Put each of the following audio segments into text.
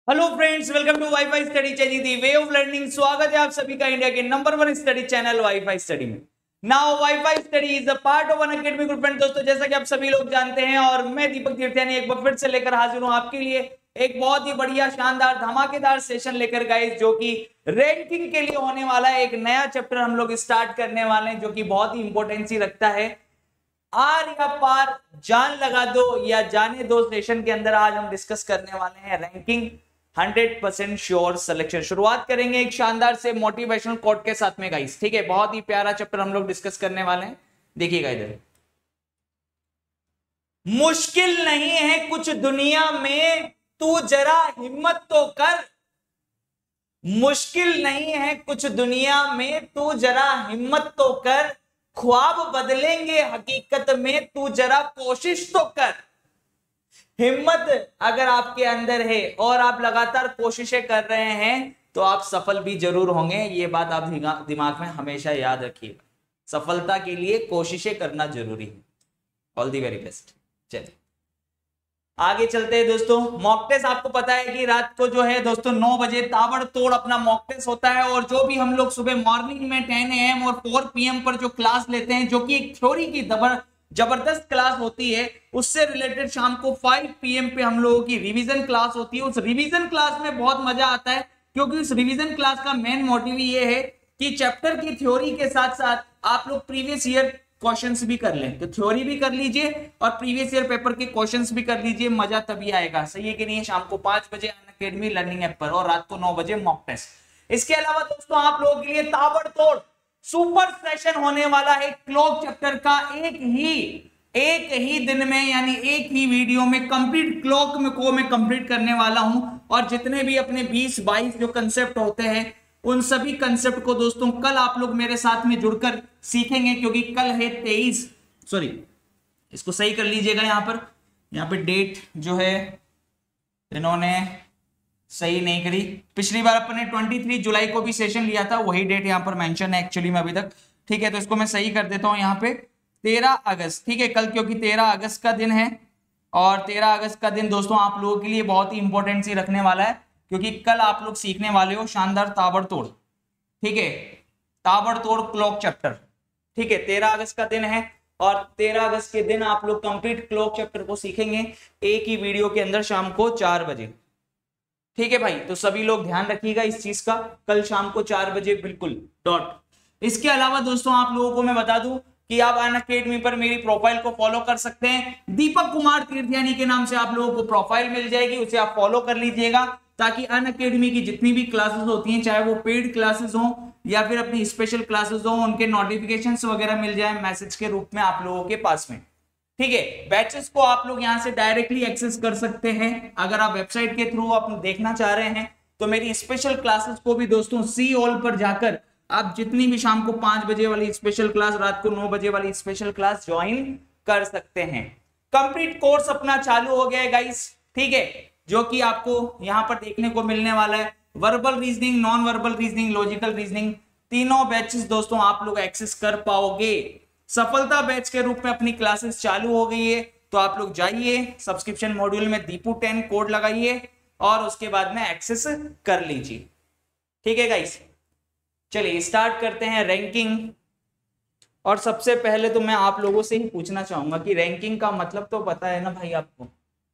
Hello friends, welcome to WiFi study channel the way of learning. स्वागत है आप सभी का इंडिया के number 1 study channel WiFi study में। Now WiFi study is a part of an academic group. दोस्तों, जैसा कि आप सभी लोग जानते हैं और मैं दीपक तीर्थयानी एक बार फिर से लेकर हाजिर हूं आपके लिए एक बहुत ही बढ़िया शानदार धमाकेदार सेशन लेकर गाइस, जो कि रैंकिंग के लिए होने वाला है। एक नया चैप्टर हम लोग स्टार्ट करने वाले हैं जो कि बहुत ही इंपॉर्टेंसी रखता है। आर या पार, जान लगा दो या जाने दो सेशन के अंदर आज हम डिस्कस करने वाले हैं रैंकिंग 100% श्योर सिलेक्शन। शुरुआत करेंगे एक शानदार से मोटिवेशनल कोट के साथ में गाइस। ठीक है, बहुत ही प्यारा चैप्टर हम लोग डिस्कस करने वाले हैं। देखिएगा इधर, मुश्किल नहीं है कुछ दुनिया में, तू जरा हिम्मत तो कर। मुश्किल नहीं है कुछ दुनिया में, तू जरा हिम्मत तो कर। ख्वाब बदलेंगे हकीकत में, तू जरा कोशिश तो कर। हिम्मत अगर आपके अंदर है और आप लगातार कोशिशें कर रहे हैं तो आप सफल भी जरूर होंगे। ये बात आप दिमाग में हमेशा याद रखिएगा। सफलता के लिए कोशिशें करना जरूरी है। All the very best. चलिए आगे चलते हैं दोस्तों। मॉक टेस्ट आपको पता है कि रात को जो है दोस्तों 9 बजे ताबड़तोड़ अपना मॉक टेस्ट होता है। और जो भी हम लोग सुबह मॉर्निंग में 10 AM और 4 PM पर जो क्लास लेते हैं, जो कि एक थ्योरी की जबरदस्त क्लास होती है, उससे रिलेटेड शाम को 5 PM पे हम लोगों की रिवीजन क्लास होती है। उस रिवीजन क्लास में बहुत मजा आता है, क्योंकि उस रिवीजन क्लास का मेन मोटिव ये है कि चैप्टर की थ्योरी के साथ साथ आप लोग प्रीवियस ईयर क्वेश्चंस भी कर लें। तो थ्योरी भी कर लीजिए और प्रीवियस ईयर पेपर के क्वेश्चंस भी कर लीजिए। मजा तभी आएगा, सही है कि नहीं। शाम को 5 बजे अनअकैडमी लर्निंग ऐप पर और रात को 9 बजे मॉक टेस्ट। इसके अलावा दोस्तों आप लोगों के लिए ताबड़तोड़ सुपर सेशन होने वाला है क्लॉक चैप्टर का। एक ही दिन में, यानी एक ही वीडियो में कंप्लीट क्लॉक में को मैं कंप्लीट करने वाला हूं। और जितने भी अपने 20-22 जो कंसेप्ट होते हैं, उन सभी कंसेप्ट को दोस्तों कल आप लोग मेरे साथ में जुड़कर सीखेंगे, क्योंकि कल है 23, सॉरी इसको सही कर लीजिएगा। यहाँ पे डेट जो है इन्होंने सही नहीं करी। पिछली बार अपने 23 जुलाई को भी सेशन लिया था, वही डेट यहाँ पर मेंशन है एक्चुअली में अभी तक। ठीक है, तो इसको मैं सही कर देता हूँ यहाँ पे 13 अगस्त। ठीक है, कल क्योंकि 13 अगस्त का दिन है और 13 अगस्त का दिन दोस्तों आप लोगों के लिए बहुत ही इंपॉर्टेंट सी रखने वाला है, क्योंकि कल आप लोग सीखने वाले हो शानदार ताबड़तोड़। ठीक है, ताबड़तोड़ क्लॉक चैप्टर। ठीक है, 13 अगस्त का दिन है और 13 अगस्त के दिन आप लोग कंप्लीट क्लॉक चैप्टर को सीखेंगे एक ही वीडियो के अंदर शाम को 4 बजे। ठीक है भाई, तो सभी लोग ध्यान रखिएगा इस चीज का, कल शाम को 4 बजे बिल्कुल डॉट। इसके अलावा दोस्तों आप लोगों को मैं बता दूं कि आप अनअकैडमी पर मेरी प्रोफाइल को फॉलो कर सकते हैं। दीपक कुमार तीर्थयानी के नाम से आप लोगों को प्रोफाइल मिल जाएगी, उसे आप फॉलो कर लीजिएगा, ताकि अनअकैडमी की जितनी भी क्लासेस होती हैं, चाहे वो पेड क्लासेस हो या फिर अपनी स्पेशल क्लासेस हो, उनके नोटिफिकेशंस वगैरह मिल जाए मैसेज के रूप में आप लोगों के पास में। ठीक है, बैचेस को आप लोग यहां से डायरेक्टली एक्सेस कर सकते हैं। अगर आप वेबसाइट के थ्रू आप देखना चाह रहे हैं तो मेरी स्पेशल क्लासेस को भी दोस्तों सी ऑल पर जाकर आप जितनी भी शाम को 5 बजे वाली स्पेशल क्लास, रात को 9 बजे वाली स्पेशल क्लास ज्वाइन कर सकते हैं। कंप्लीट कोर्स अपना चालू हो गया है गाइस। ठीक है, जो कि आपको यहां पर देखने को मिलने वाला है। Verbal reasoning, non verbal reasoning, logical reasoning, तीनों बैचेस दोस्तों आप लोग एक्सेस कर पाओगे। सफलता बैच के रूप में अपनी क्लासेस चालू हो गई है, तो आप लोग जाइए सब्सक्रिप्शन मॉड्यूल में दीपू 10 कोड लगाइए और उसके बाद में एक्सेस कर लीजिए। ठीक है गाइस, चलिए स्टार्ट करते हैं रैंकिंग। और सबसे पहले तो मैं आप लोगों से ही पूछना चाहूंगा कि रैंकिंग का मतलब तो पता है ना भाई आपको।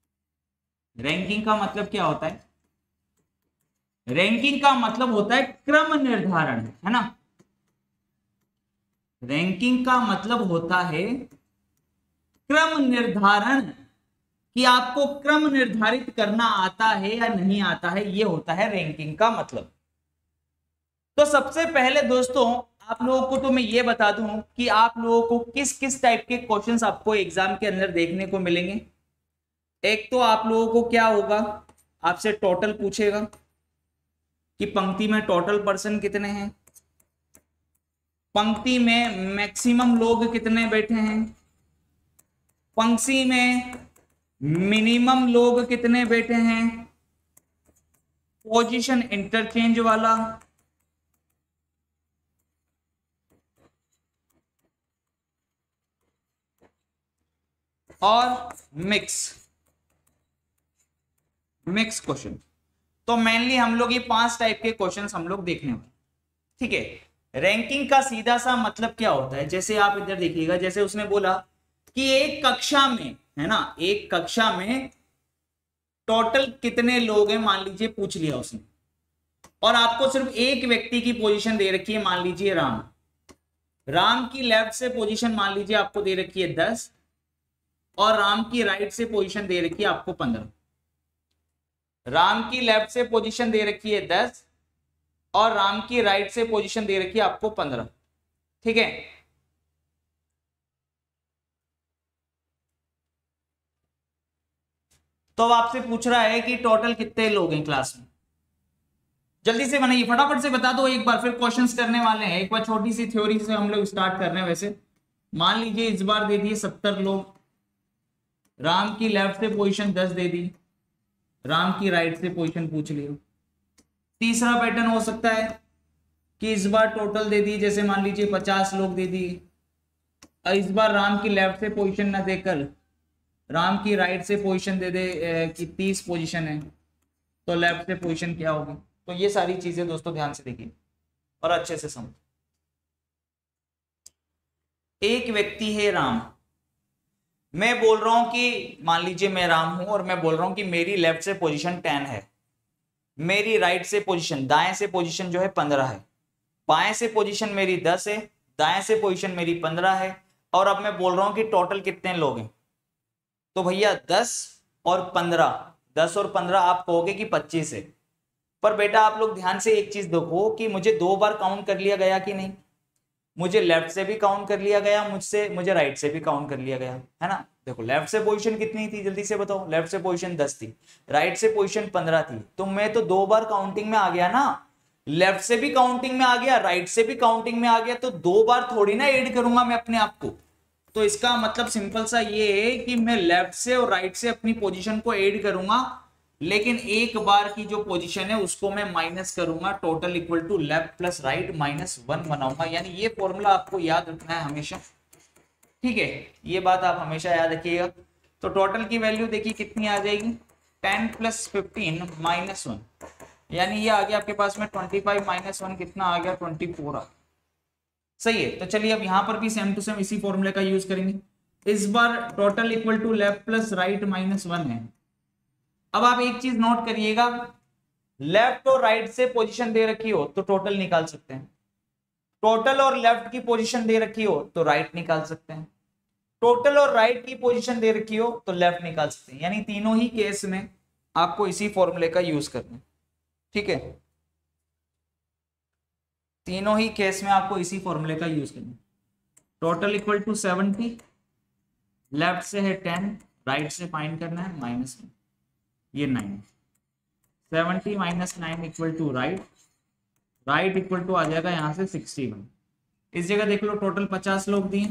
रैंकिंग का मतलब क्या होता है? रैंकिंग का मतलब होता है क्रम निर्धारण, है ना। रैंकिंग का मतलब होता है क्रम निर्धारण, कि आपको क्रम निर्धारित करना आता है या नहीं आता है, ये होता है रैंकिंग का मतलब। तो सबसे पहले दोस्तों आप लोगों को तो मैं ये बता दूं कि आप लोगों को किस किस टाइप के क्वेश्चंस आपको एग्जाम के अंदर देखने को मिलेंगे। एक तो आप लोगों को क्या होगा, आपसे टोटल पूछेगा कि पंक्ति में टोटल पर्सन कितने हैं, पंक्ति में मैक्सिमम लोग कितने बैठे हैं, पंक्ति में मिनिमम लोग कितने बैठे हैं, पोजीशन इंटरचेंज वाला, और मिक्स क्वेश्चन। तो मेनली हम लोग ये 5 टाइप के क्वेश्चंस हम लोग देखने वाले, ठीक है। रैंकिंग का सीधा सा मतलब क्या होता है, जैसे आप इधर देखिएगा, जैसे उसने बोला कि एक कक्षा में, है ना, एक कक्षा में टोटल कितने लोग हैं, मान लीजिए पूछ लिया उसने, और आपको सिर्फ एक व्यक्ति की पोजीशन दे रखी है, मान लीजिए राम। राम की लेफ्ट से पोजीशन मान लीजिए आपको दे रखी है 10, और राम की राइट से पोजीशन दे रखी है आपको 15। राम की लेफ्ट से पोजीशन दे रखी है 10 और राम की राइट से पोजीशन दे रखी है आपको 15, ठीक है। तो अब आपसे पूछ रहा है कि टोटल कितने लोग हैं क्लास में। जल्दी से बनाइए, फटाफट से बता दो एक बार, फिर क्वेश्चंस करने वाले हैं। एक बार छोटी सी थ्योरी से हम लोग स्टार्ट कर रहे हैं। वैसे मान लीजिए इस बार दे दिए 70 लोग, राम की लेफ्ट से पोजीशन 10 दे दी, राम की राइट से पोजीशन पूछ लियो। तीसरा पैटर्न हो सकता है कि इस बार टोटल दे दी, जैसे मान लीजिए 50 लोग दे दी, और इस बार राम की लेफ्ट से पोजीशन ना देकर राम की राइट से पोजीशन दे दे कि 30 पोजीशन है, तो लेफ्ट से पोजीशन क्या होगी। तो ये सारी चीजें दोस्तों ध्यान से देखिए और अच्छे से समझ। एक व्यक्ति है राम, मैं बोल रहा हूं कि मान लीजिए मैं राम हूं और मैं बोल रहा हूं कि मेरी लेफ्ट से पोजीशन 10 है, मेरी राइट से पोजीशन, दाएं से पोजीशन जो है 15 है, बाएं से पोजीशन मेरी 10 है, दाएं से पोजीशन मेरी 15 है, और अब मैं बोल रहा हूं कि टोटल कितने लोग हैं। तो भैया 10 और 15, 10 और 15 आप कहोगे कि 25 है, पर बेटा आप लोग ध्यान से एक चीज देखो कि मुझे 2 बार काउंट कर लिया गया कि नहीं। मुझे लेफ्ट से भी काउंट कर लिया गया, मुझे राइट से भी काउंट कर लिया गया, है ना। देखो लेफ्ट से पोजीशन कितनी थी, जल्दी से बताओ। लेफ्ट से पोजीशन 10 थी, राइट से पोजीशन 15 थी, तो मैं तो 2 बार काउंटिंग में आ गया ना। लेफ्ट से भी काउंटिंग में आ गया, राइट से भी काउंटिंग में आ गया, तो 2 बार थोड़ी ना ऐड करूंगा मैं अपने आप को। तो इसका मतलब सिंपल सा ये है कि मैं लेफ्ट से और राइट से अपनी पोजीशन को ऐड करूंगा, लेकिन एक बार की जो पोजीशन है उसको मैं माइनस करूंगा। Total equal to left plus right -1 बनाऊंगा। यानी ये फॉर्मूला आपको याद रखना है हमेशा, ठीक है। ये बात आप हमेशा याद रखिएगा। तो टोटल की वैल्यू देखिए कितनी आ जाएगी, 10 + 15 -1, यानी ये आ गया आपके पास में 25 -1 कितना आ गया, 24 आ गया। सही है। तो चलिए अब यहां पर भी सेम टू सेम इसी फॉर्मूले का यूज करेंगे। इस बार total equal to left plus right -1 है। अब आप एक चीज नोट करिएगा, लेफ्ट और राइट से पोजीशन दे रखी हो तो टोटल निकाल सकते हैं, टोटल और लेफ्ट की पोजीशन दे रखी हो तो राइट निकाल सकते हैं, टोटल और राइट की पोजीशन दे रखी हो तो लेफ्ट निकाल सकते हैं। यानी तीनों ही केस में आपको इसी फॉर्मूले का यूज करना है, ठीक है। तीनों ही केस में आपको इसी फॉर्मूले का यूज करना है। टोटल इक्वल टू 70, लेफ्ट से है 10, राइट से फाइंड करना है -1, ये 9, 70 - 9 equal to right, right equal to आ जाएगा यहां से 61। इस जगह देख लो टोटल 50 लोग दिए,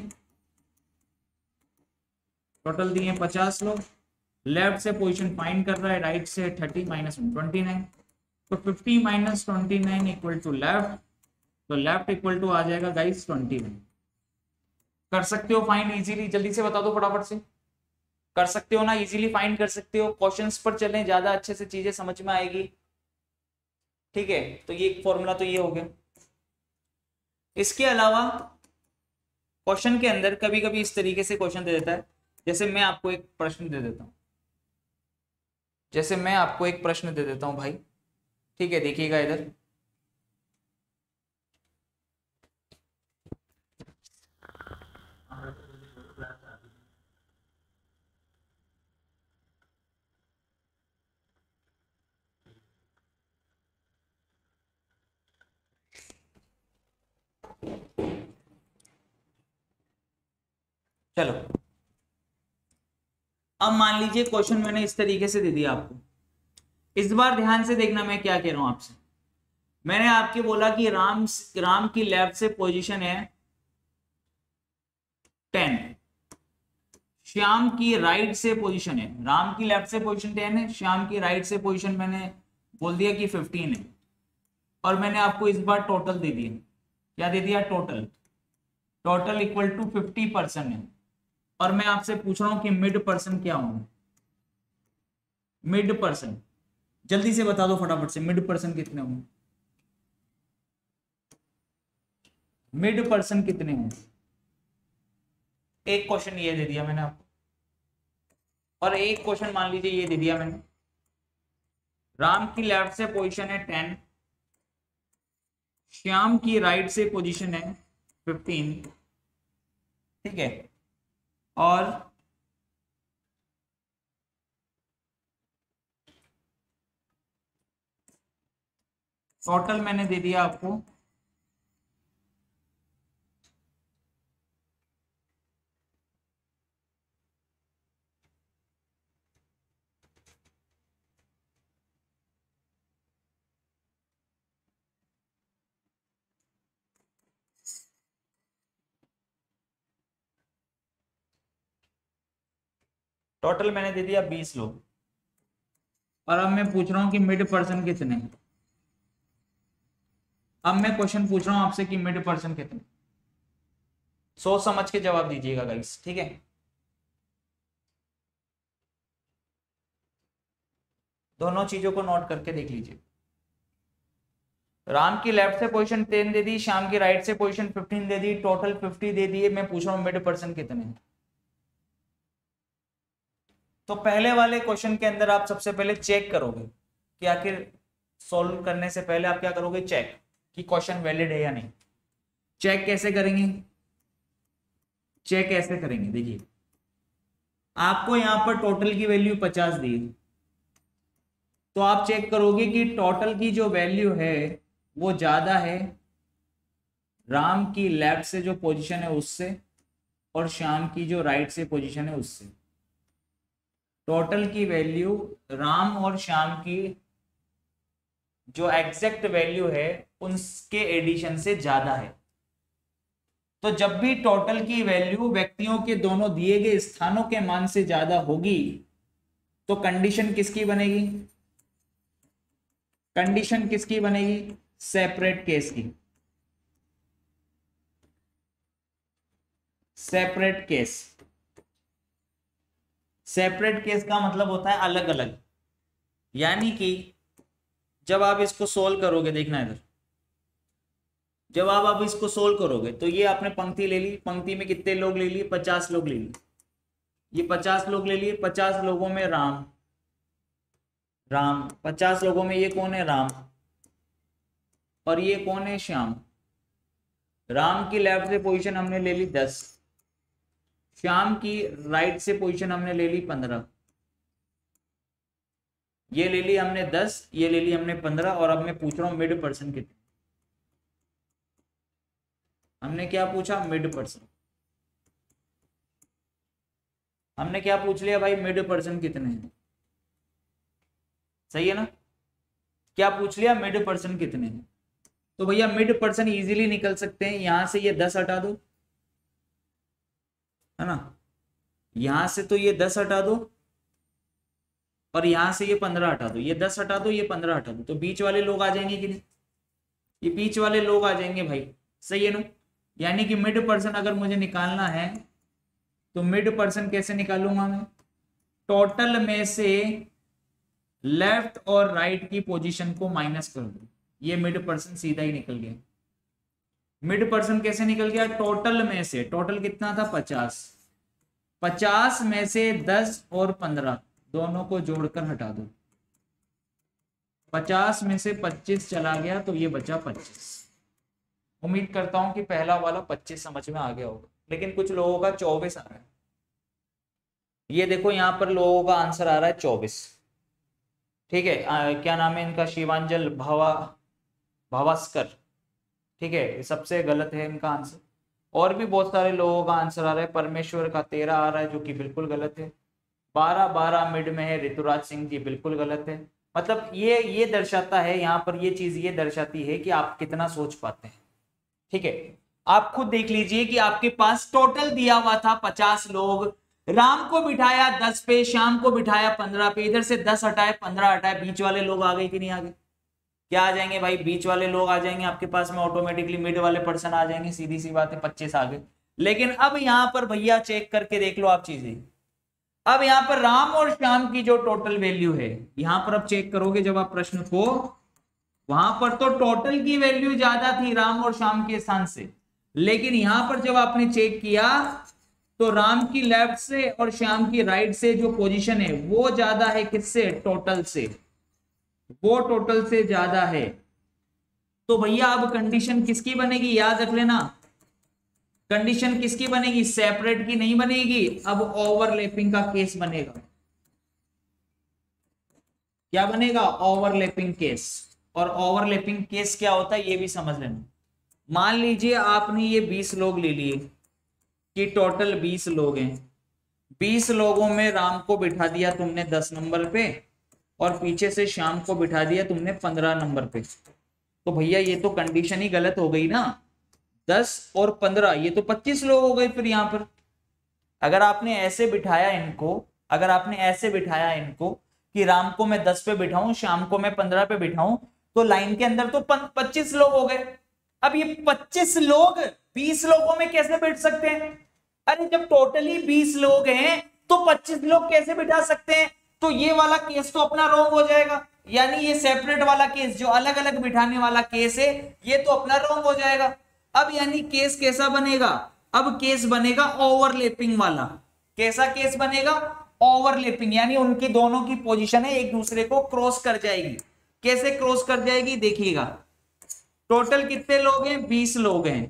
टोटल दिए 50 लोग, लेफ्ट से पोजीशन फाइंड कर रहा है, राइट से 30 - 1 29, तो 50 - 29 इक्वल टू लेफ्ट, तो लेफ्ट इक्वल टू आ जाएगा गाइस 21। कर सकते हो फाइंड इजीली, जल्दी से बता दो फटाफट से, कर सकते हो ना, इजीली फाइंड कर सकते हो। क्वेश्चंस पर चलें, ज्यादा अच्छे से चीजें समझ में आएगी, ठीक है। तो ये फॉर्मूला तो ये हो गया। इसके अलावा क्वेश्चन के अंदर कभी कभी इस तरीके से क्वेश्चन दे देता है, जैसे मैं आपको एक प्रश्न दे देता हूं, जैसे मैं आपको एक प्रश्न दे देता हूं भाई, ठीक है। देखिएगा इधर, चलो अब मान लीजिए क्वेश्चन मैंने इस तरीके से दे दिया आपको। इस बार ध्यान से देखना मैं क्या कह रहा हूं आपसे। मैंने आपके बोला कि राम की लेफ्ट से पोजीशन है 10, श्याम की राइट से पोजीशन है, राम की लेफ्ट से पोजीशन 10 है, श्याम की राइट से पोजीशन मैंने बोल दिया कि 15 है, और मैंने आपको इस बार टोटल दे दिया। क्या दे दिया, टोटल। टोटल इक्वल टू 50% है, और मैं आपसे पूछ रहा हूं कि मिड पर्सन क्या होंगे, मिड पर्सन। जल्दी से बता दो फटाफट से, मिड पर्सन कितने होंगे, मिड पर्सन कितने होंगे। एक क्वेश्चन ये दे दिया मैंने आपको, और एक क्वेश्चन मान लीजिए ये दे दिया मैंने, राम की लेफ्ट से पोजीशन है 10, श्याम की राइट से पोजीशन है 15, ठीक है, और टोटल मैंने दे दिया आपको टोटल मैंने दे दिया 20 लोग, और अब मैं पूछ रहा हूं कि मिड पर्सन कितने, अब मैं क्वेश्चन पूछ रहा हूं आपसे कि मिड पर्सन कितने, सोच समझ के जवाब दीजिएगा गाइस, ठीक है। दोनों चीजों को नोट करके देख लीजिए। राम की लेफ्ट से पोजीशन 10 दे दी, श्याम की राइट से पोजीशन 15 दे दी, टोटल 50 दे दिए, मैं पूछ रहा हूं मिड पर्सन कितने हैं। तो पहले वाले क्वेश्चन के अंदर आप सबसे पहले चेक करोगे कि आखिर सॉल्व करने से पहले आप क्या करोगे, चेक कि क्वेश्चन वैलिड है या नहीं। चेक कैसे करेंगे, चेक कैसे करेंगे, देखिए आपको यहां पर टोटल की वैल्यू 50 दी है, तो आप चेक करोगे कि टोटल की जो वैल्यू है वो ज्यादा है राम की लेफ्ट से जो पोजीशन है उससे, और श्याम की जो राइट से पोजीशन है उससे। टोटल की वैल्यू राम और श्याम की जो एग्जैक्ट वैल्यू है उनके एडिशन से ज्यादा है। तो जब भी टोटल की वैल्यू व्यक्तियों के दोनों दिए गए स्थानों के मान से ज्यादा होगी तो कंडीशन किसकी बनेगी, कंडीशन किसकी बनेगी, सेपरेट केस की। सेपरेट केस, सेपरेट केस का मतलब होता है अलग अलग, यानी कि जब आप इसको सोल्व करोगे, देखना इधर, जब आप इसको सोल्व करोगे तो ये आपने पंक्ति ले ली, पंक्ति में कितने लोग ले लिए, 50 लोग ले लिए, ये 50 लोग ले लिए, 50 लोगों में राम, राम 50 लोगों में ये कौन है, राम, और ये कौन है, श्याम। राम की लेफ्ट से पोजीशन हमने ले ली 10, श्याम की राइट से पोजीशन हमने ले ली 15, ये ले ली हमने 10, ये ले ली हमने 15, और अब मैं पूछ रहा हूं मिड पर्सन कितने। हमने क्या पूछा, मिड पर्सन, हमने क्या पूछ लिया भाई, मिड पर्सन कितने हैं, सही है ना, क्या पूछ लिया, मिड पर्सन कितने हैं। तो भैया मिड पर्सन इजीली निकल सकते हैं, यहां से ये 10 हटा दो, है ना, यहां से तो ये 10 हटा दो, और यहां से ये 15 हटा दो, ये 10 हटा दो, ये 15 हटा दो, तो बीच वाले लोग आ जाएंगे कि नहीं, ये बीच वाले लोग आ जाएंगे भाई, सही है ना। यानी कि मिड पर्सन अगर मुझे निकालना है तो मिड पर्सन कैसे निकालूंगा मैं, टोटल में से लेफ्ट और राइट की पोजीशन को माइनस कर दो, ये मिड पर्सन सीधा ही निकल गया। मिड पर्सन कैसे निकल गया, टोटल में से, टोटल कितना था 50, 50 में से 10 और 15 दोनों को जोड़कर हटा दो, 50 में से 25 चला गया तो ये बचा 25। उम्मीद करता हूं कि पहला वाला 25 समझ में आ गया होगा, लेकिन कुछ लोगों का 24 आ रहा है। ये देखो यहाँ पर लोगों का आंसर आ रहा है 24, ठीक है, क्या नाम है इनका, शिवांजल भावास्कर, ठीक है, सबसे गलत है इनका आंसर। और भी बहुत सारे लोगों का आंसर आ रहा है, परमेश्वर का 13 आ रहा है जो कि बिल्कुल गलत है, 12 मिड में है ऋतुराज सिंह जी, बिल्कुल गलत है। मतलब ये दर्शाता है, यहाँ पर ये चीज ये दर्शाती है कि आप कितना सोच पाते हैं, ठीक है। आप खुद देख लीजिए कि आपके पास टोटल दिया हुआ था 50 लोग, राम को बिठाया 10 पे, श्याम को बिठाया 15 पे, इधर से 10 हटाए 15 हटाए, बीच वाले लोग आ गए कि नहीं आ गए, क्या आ जाएंगे भाई, बीच वाले लोग आ जाएंगे आपके पास में ऑटोमेटिकली, मिड वाले पर्सन आ जाएंगे, सीधी सी बात है, 25 आ गए। लेकिन अब यहां पर भैया चेक करके देख लो आप चीजें, अब यहां पर राम और श्याम की जो टोटल वैल्यू है, यहां पर अब चेक करोगे जब आप प्रश्न को, वहां पर तो टोटल की वैल्यू ज्यादा थी राम और श्याम के स्थान से, लेकिन यहां पर जब आपने चेक किया तो राम की लेफ्ट से और श्याम की राइट से जो पोजीशन है वो ज्यादा है किससे, टोटल से, वो टोटल से ज्यादा है। तो भैया अब कंडीशन किसकी बनेगी, याद रख लेना, कंडीशन किसकी बनेगी, सेपरेट की नहीं बनेगी, अब ओवरलैपिंग का केस बनेगा। क्या बनेगा, ओवरलैपिंग केस। और ओवरलैपिंग केस क्या होता है ये भी समझ लेना। मान लीजिए आपने ये 20 लोग ले लिए कि टोटल 20 लोग हैं, 20 लोगों में राम को बिठा दिया तुमने 10 नंबर पे और पीछे से श्याम को बिठा दिया तुमने 15 नंबर पे। तो भैया ये तो कंडीशन ही गलत हो गई ना, 10 और 15 ये तो 25 लोग हो गए। फिर यहां पर अगर आपने ऐसे बिठाया इनको, अगर आपने ऐसे बिठाया इनको कि राम को मैं 10 पे बिठाऊं, श्याम को मैं 15 पे बिठाऊं, तो लाइन के अंदर तो 25 लोग हो गए। अब ये 25 लोग 20 लोगों में कैसे बैठ सकते हैं, अरे जब टोटली 20 लोग हैं तो 25 लोग कैसे बिठा सकते हैं, तो ये वाला केस तो अपना रॉन्ग हो जाएगा। यानी ये सेपरेट वाला केस जो अलग अलग बिठाने वाला केस है ये तो अपना रॉन्ग हो जाएगा। अब यानी केस कैसा बनेगा, अब केस बनेगा ओवरलैपिंग वाला। कैसा केस बनेगा, ओवरलैपिंग, यानी उनकी दोनों की पोजीशन है एक दूसरे को क्रॉस कर जाएगी। कैसे क्रॉस कर जाएगी देखिएगा, टोटल कितने लोग हैं, 20 लोग हैं।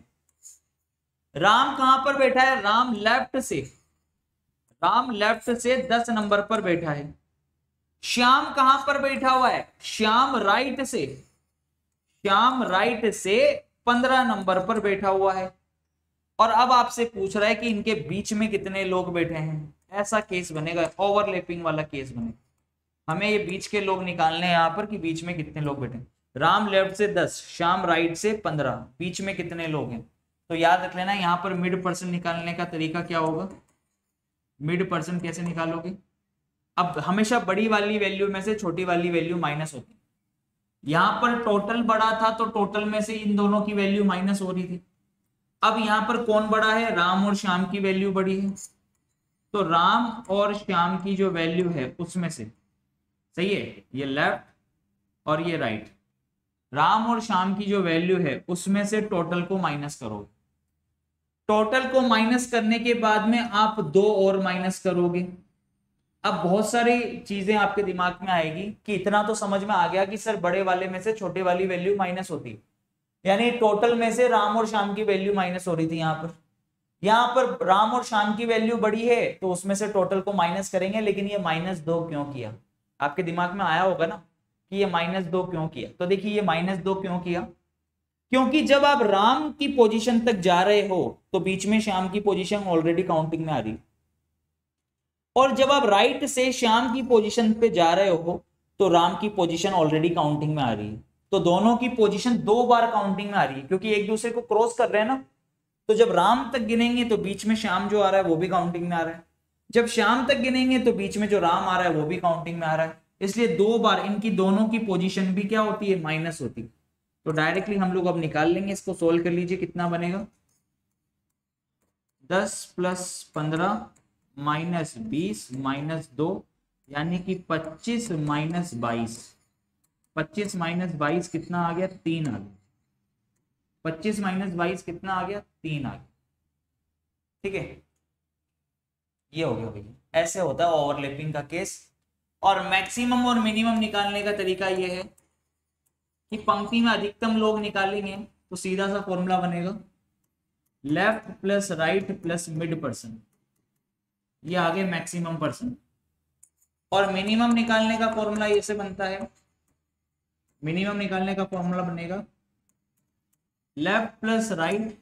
राम कहां पर बैठा है, राम लेफ्ट से, राम लेफ्ट से 10 नंबर पर बैठा है। श्याम कहां पर बैठा हुआ है, श्याम राइट से, श्याम राइट से 15 नंबर पर बैठा हुआ है। और अब आपसे पूछ रहा है कि इनके बीच में कितने लोग बैठे हैं, ऐसा केस बनेगा, ओवरलैपिंग वाला केस बनेगा। हमें ये बीच के लोग निकालने हैं यहां पर कि बीच में कितने लोग बैठे हैं। राम लेफ्ट से 10, श्याम राइट से 15, बीच में कितने लोग हैं। तो याद रख लेना यहां पर मिड पर्सन निकालने का तरीका क्या होगा, मिड पर्सन कैसे निकालोगे। अब हमेशा बड़ी वाली वैल्यू में से छोटी वाली वैल्यू माइनस होती है। यहां पर टोटल बड़ा था तो टोटल में से इन दोनों की वैल्यू माइनस हो रही थी। अब यहां पर कौन बड़ा है, राम और श्याम की वैल्यू बड़ी है, तो राम और श्याम की जो वैल्यू है उसमें से, सही है, ये लेफ्ट और ये राइट, राम और श्याम की जो वैल्यू है उसमें से टोटल को माइनस करोगे। टोटल को माइनस करने के बाद में आप 2 और माइनस करोगे। अब बहुत सारी चीजें आपके दिमाग में आएगी कि इतना तो समझ में आ गया कि सर बड़े वाले में से छोटे वाली वैल्यू माइनस होती है, यानी टोटल में से राम और श्याम की वैल्यू माइनस हो रही थी। यहां पर राम और श्याम की वैल्यू बड़ी है तो उसमें से टोटल को माइनस करेंगे, लेकिन ये -2 क्यों किया, आपके दिमाग में आया होगा ना कि ये -2 क्यों किया। तो देखिए ये -2 क्यों किया, क्योंकि जब आप राम की पोजीशन तक जा रहे हो तो बीच में श्याम की पोजीशन ऑलरेडी काउंटिंग में आ रही, और जब आप राइट से श्याम की पोजीशन पे जा रहे हो तो राम की पोजीशन ऑलरेडी काउंटिंग में आ रही है। तो दोनों की पोजीशन 2 बार काउंटिंग में आ रही है क्योंकि एक दूसरे को क्रॉस कर रहे हैं ना। तो जब राम तक गिनेंगे तो बीच में श्याम जो आ रहा है वो भी काउंटिंग में आ रहा है, जब श्याम तक गिनेंगे तो बीच में जो राम आ रहा है वो भी काउंटिंग में आ रहा है। इसलिए 2 बार इनकी दोनों की पोजीशन भी क्या होती है, माइनस होती है। तो डायरेक्टली हम लोग अब निकाल लेंगे, इसको सोल्व कर लीजिए, कितना बनेगा, 10 + 15 -20 -2 यानी कि 25 - 22, 25 - 22 कितना आ गया, 3 आ गया। 25 - 22 कितना आ गया, 3 आ गया। ठीक है, ये हो गया भैया। ऐसे होता है ओवरलैपिंग का केस। और मैक्सिमम और मिनिमम निकालने का तरीका ये है कि पंक्ति में अधिकतम लोग निकालेंगे तो सीधा सा फॉर्मूला बनेगा left plus right plus mid person, ये आगे मैक्सिमम पर्सन। और मिनिमम निकालने का फॉर्मूला ये से बनता है, मिनिमम निकालने का फॉर्मूला बनेगा left plus right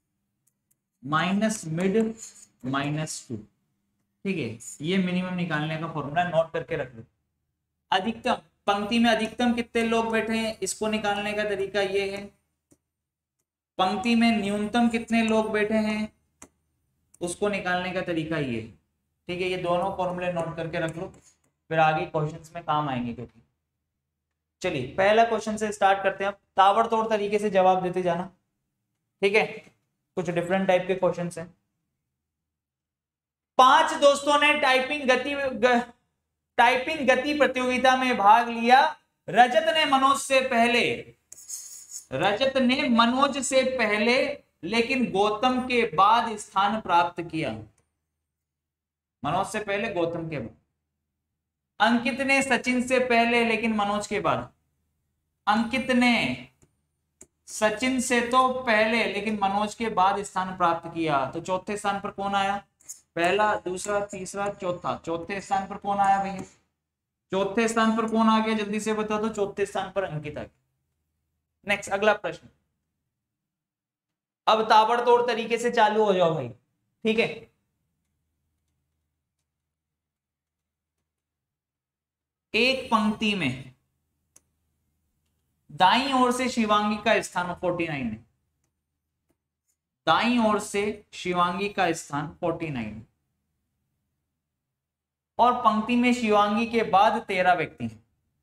minus mid -2। ठीक है, ये मिनिमम निकालने का फॉर्मूला नोट करके रख लो। अधिकतम, पंक्ति में अधिकतम कितने लोग बैठे हैं इसको निकालने का तरीका ये है, पंक्ति में न्यूनतम कितने लोग बैठे हैं उसको निकालने का तरीका ये है। ठीक है, ये दोनों फॉर्मूले नोट करके रख लो, फिर आगे क्वेश्चंस में काम आएंगे। क्योंकि चलिए पहला क्वेश्चन से स्टार्ट करते हैं, ताबड़तोड़ तरीके से जवाब देते जाना। ठीक है, कुछ डिफरेंट टाइप के क्वेश्चंस हैं। 5 दोस्तों ने टाइपिंग गति प्रतियोगिता में भाग लिया। रजत ने मनोज से पहले लेकिन गौतम के बाद स्थान प्राप्त किया। मनोज से पहले, गौतम के बाद। अंकित ने सचिन से पहले लेकिन मनोज के बाद। अंकित ने सचिन से तो पहले लेकिन मनोज के बाद स्थान प्राप्त किया। तो चौथे स्थान पर कौन आया? पहला, दूसरा, तीसरा, चौथा। चौथे स्थान पर कौन आया भैया? चौथे स्थान पर कौन आ गया? जल्दी से बता दो। चौथे स्थान पर अंकित आ गया। नेक्स्ट, अगला प्रश्न। अब ताबड़तोड़ तरीके से चालू हो जाओ भाई, ठीक है। एक पंक्ति में दाईं ओर से शिवांगी का स्थान 49 है। दाईं ओर से शिवांगी का स्थान 49 और पंक्ति में शिवांगी के बाद 13 व्यक्ति हैं।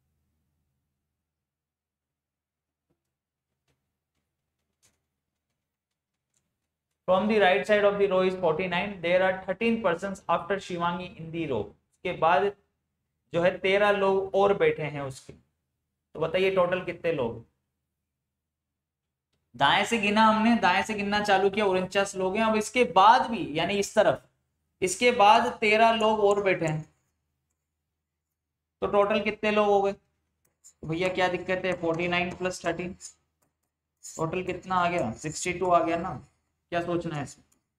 From the right side of the row is 49. There are 13 persons after Shivangi in the row. उसके बाद जो है 13 लोग और बैठे हैं उसके। तो बताइए टोटल कितने लोग? दाएं से गिना हमने, दाएं से गिनना चालू किया, 49 लोग हैं। अब इसके बाद भी, यानी इस तरफ, इसके बाद 13 लोग और बैठे हैं। तो टोटल कितने लोग हो गए? तो भैया क्या दिक्कत है? 49 + 13 टोटल कितना आ गया? 62 आ गया ना। क्या सोचना है इसमें?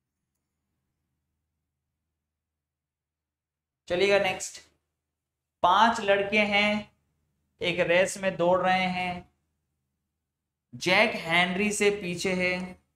चलिएगा नेक्स्ट। 5 लड़के हैं, एक रेस में दौड़ रहे हैं। जैक हेनरी से पीछे है।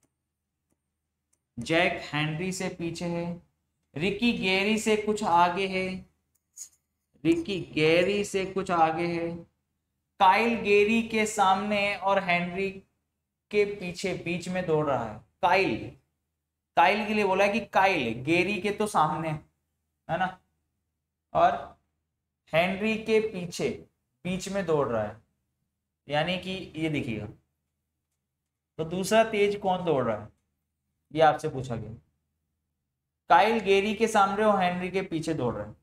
जैक हेनरी से पीछे है। रिकी गेरी से कुछ आगे है। रिकी गेरी से कुछ आगे है। काइल गेरी के सामने और हेनरी के पीछे बीच में दौड़ रहा है। काइल के लिए बोला है कि काइल गेरी के तो सामने है ना, और हेनरी के पीछे बीच में दौड़ रहा है, यानी कि ये दिखेगा। तो दूसरा तेज कौन दौड़ रहा है, ये आपसे पूछा गया। काइल गेरी के सामने और हेनरी के पीछे दौड़ रहा है।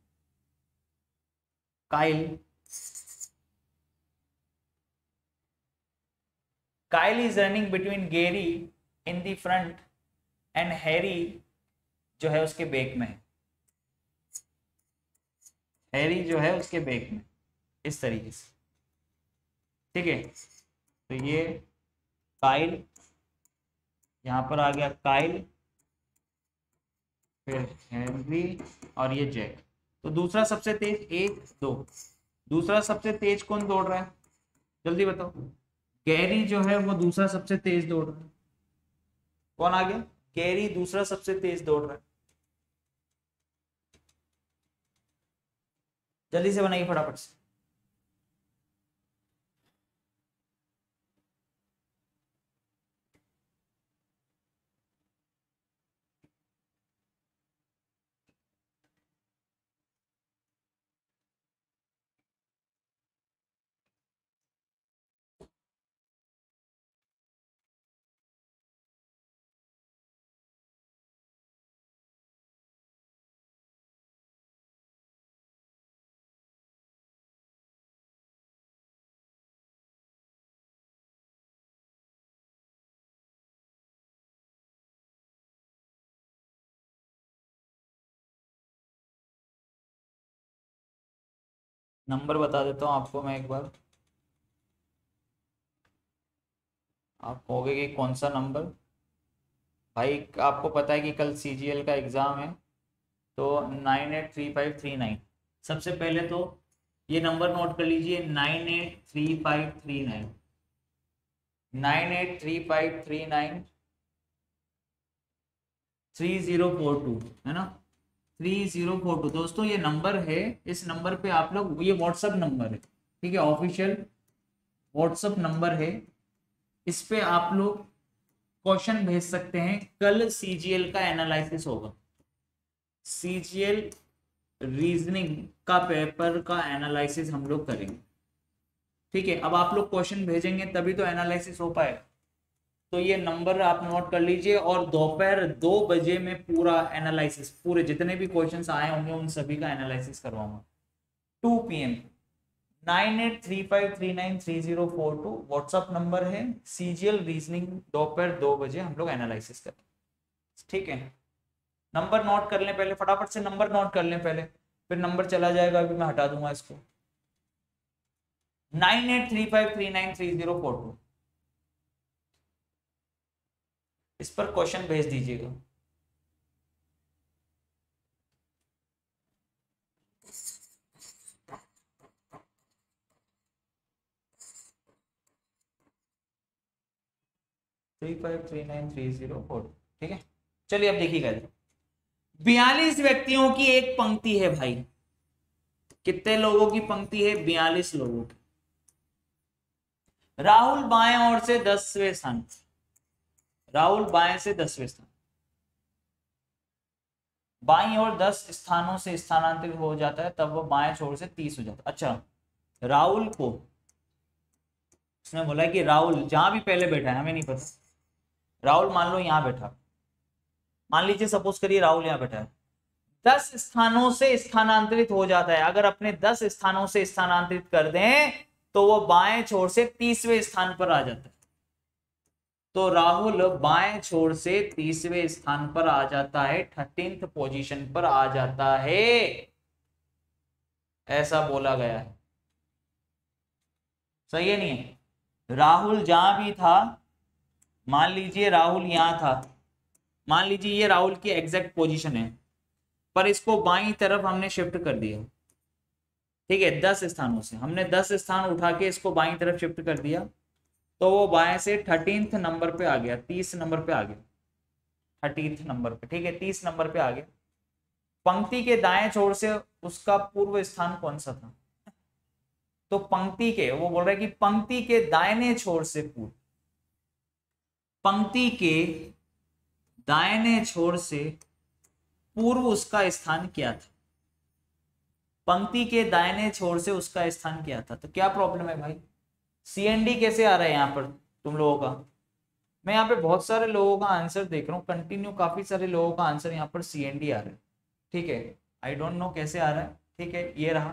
Kyle is running between Gerry in the front and Harry जो है उसके बैक में। हैरी जो है उसके बैक में, इस तरीके से, ठीक है। तो ये काइल, यहां पर आ गया काइल, फिर हेनरी और ये जैक। तो दूसरा सबसे तेज 1 2, दूसरा सबसे तेज कौन दौड़ रहा है? जल्दी बताओ। गैरी जो है वो दूसरा सबसे तेज दौड़ रहा है। कौन आ गया? गैरी दूसरा सबसे तेज दौड़ रहा है। जल्दी से बनाइए फटाफट से। नंबर बता देता हूँ आपको मैं एक बार, आप कहोगे कि कौन सा नंबर। भाई आपको पता है कि कल CGL का एग्ज़ाम है, तो 983539। सबसे पहले तो ये नंबर नोट कर लीजिए, 983539, 983539 3042 है ना, 3042। दोस्तों ये नंबर है, इस नंबर पे आप लोग, ये व्हाट्सअप नंबर है, ठीक है, ऑफिशियल व्हाट्सअप नंबर है। इस पे आप लोग क्वेश्चन भेज सकते हैं। कल CGL का एनालिसिस होगा, CGL रीजनिंग का पेपर का एनालिसिस हम लोग करेंगे, ठीक है। अब आप लोग क्वेश्चन भेजेंगे तभी तो एनालिसिस हो पाएगा, तो ये नंबर आप नोट कर लीजिए, और दोपहर 2 बजे में पूरा एनालिसिस, पूरे जितने भी क्वेश्चंस आए होंगे उन सभी का एनालिसिस करवाऊंगा 2 PM। 9835393042 व्हाट्सअप नंबर है। CGL रीजनिंग दोपहर 2 बजे हम लोग एनालिसिस करें, ठीक है। नंबर नोट कर लें पहले, फटाफट से नंबर नोट कर लें पहले, फिर नंबर चला जाएगा, अभी मैं हटा दूंगा इसको। 9835393042 इस पर क्वेश्चन भेज दीजिएगा। Three five three nine three zero four ठीक है। चलिए अब देखिएगा, 42 व्यक्तियों की एक पंक्ति है भाई। कितने लोगों की पंक्ति है? 42 लोगों की। राहुल बाएं ओर से 10वें स्थान, राहुल बाएं से 10वें स्थान, बाईं ओर 10 स्थानों से स्थानांतरित हो जाता है, तब वो बाएं छोर से 30 हो जाता है। अच्छा, राहुल को उसने बोला कि राहुल जहां भी पहले बैठा है, हमें नहीं पता, राहुल मान लो यहां बैठा, मान लीजिए सपोज करिए राहुल यहां बैठा है, 10 स्थानों से स्थानांतरित हो जाता है। अगर अपने 10 स्थानों से स्थानांतरित कर दें तो वो बाएं छोर से 30वें स्थान पर आ जाता है। तो राहुल बाएं छोर से 30वें स्थान पर आ जाता है, 13th पोजीशन पर आ जाता है, ऐसा बोला गया है। सही है नहीं है? राहुल जहां भी था, मान लीजिए राहुल यहां था, मान लीजिए ये राहुल की एग्जैक्ट पोजीशन है, पर इसको बाईं तरफ हमने शिफ्ट कर दिया, ठीक है। 10 स्थानों से हमने 10 स्थान उठा के इसको बाईं तरफ शिफ्ट कर दिया, तो वो बाएं से 13th नंबर पे आ गया, 30 नंबर पे आ गया, 13th नंबर पे, ठीक है, 30 नंबर पे आ गया। पंक्ति के दाएं छोर से उसका पूर्व स्थान कौन सा था? तो पंक्ति के, वो बोल रहा है कि पंक्ति के दाहिने छोर से पूर्व, पंक्ति के दाहिने छोर से पूर्व उसका स्थान क्या था? पंक्ति के दाहिने छोर से उसका स्थान क्या था? तो क्या प्रॉब्लम है भाई? CND कैसे आ रहा है यहाँ पर तुम लोगों का? मैं यहाँ पे बहुत सारे लोगों का आंसर देख रहा हूँ कंटिन्यू, काफी सारे लोगों का आंसर यहाँ पर CND आ रहा है, ठीक है। आई डोंट नो कैसे आ रहा है, ठीक है। ये रहा,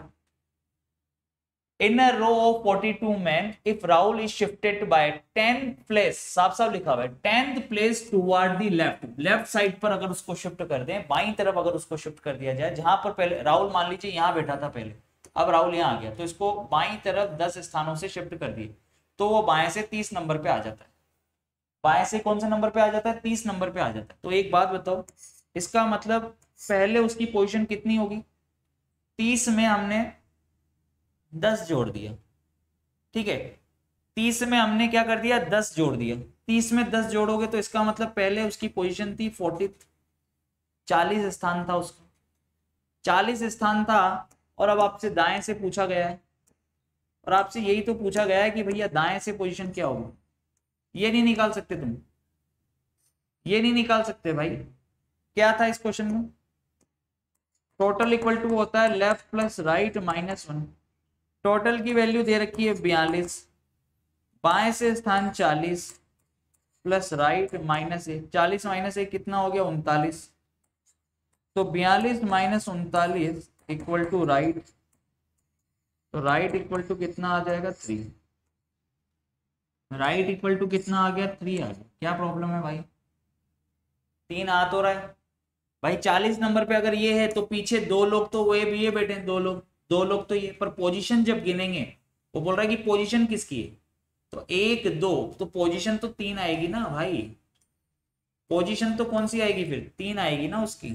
in a row of 42 men if Rahul is shifted by 10 place, साफ साफ लिखा हुआ है 10th place toward the left, left side पर अगर उसको शिफ्ट कर दें, बाईं तरफ अगर उसको शिफ्ट कर दिया जाए, जहां पर पहले राहुल मान लीजिए यहां बैठा था पहले, अब राहुल यहां आ गया, तो इसको बाईं तरफ 10 स्थानों से शिफ्ट कर दिए, तो वो बाएं से 30 नंबर पे आ जाता है। बाएं से कौन से नंबर पे आ जाता है? 30 नंबर पे आ जाता है। तो एक बात बताओ, इसका मतलब पहले उसकी पोजीशन कितनी होगी? 30 में हमने 10 जोड़ दिया, ठीक है। 30 में हमने क्या कर दिया? 10 जोड़ दिया। 30 में 10 जोड़ोगे तो इसका मतलब पहले उसकी पोजीशन थी 40, 40 स्थान था उसका, 40 स्थान था। और अब आपसे दाएं से पूछा गया है, और आपसे यही तो पूछा गया है कि भैया दाएं से पोजीशन क्या होगी। ये नहीं निकाल सकते तुम, ये नहीं निकाल सकते भाई। क्या था इस क्वेश्चन में? टोटल इक्वल टू होता है लेफ्ट प्लस राइट -1। टोटल की वैल्यू दे रखी है 42, बाएं से स्थान 40 प्लस राइट -1, 40 -1 कितना हो गया? 39। तो 42 - 39 इक्वल टू राइट, तो राइट इक्वल टू कितना आ जाएगा? 3। राइट इक्वल टू कितना आ गया? 3 आ गया। क्या प्रॉब्लम है भाई? 3 आ तो रहा है भाई। 40 नंबर पे अगर ये है तो पीछे 2 लोग तो वे भी ये बैठे हैं, 2 लोग, 2 लोग तो ये, पर पोजीशन जब गिनेंगे, वो बोल रहा है कि पोजीशन किसकी है, तो 1 2, तो पोजीशन तो 3 आएगी ना भाई। पोजीशन तो कौन सी आएगी फिर? 3 आएगी ना उसकी।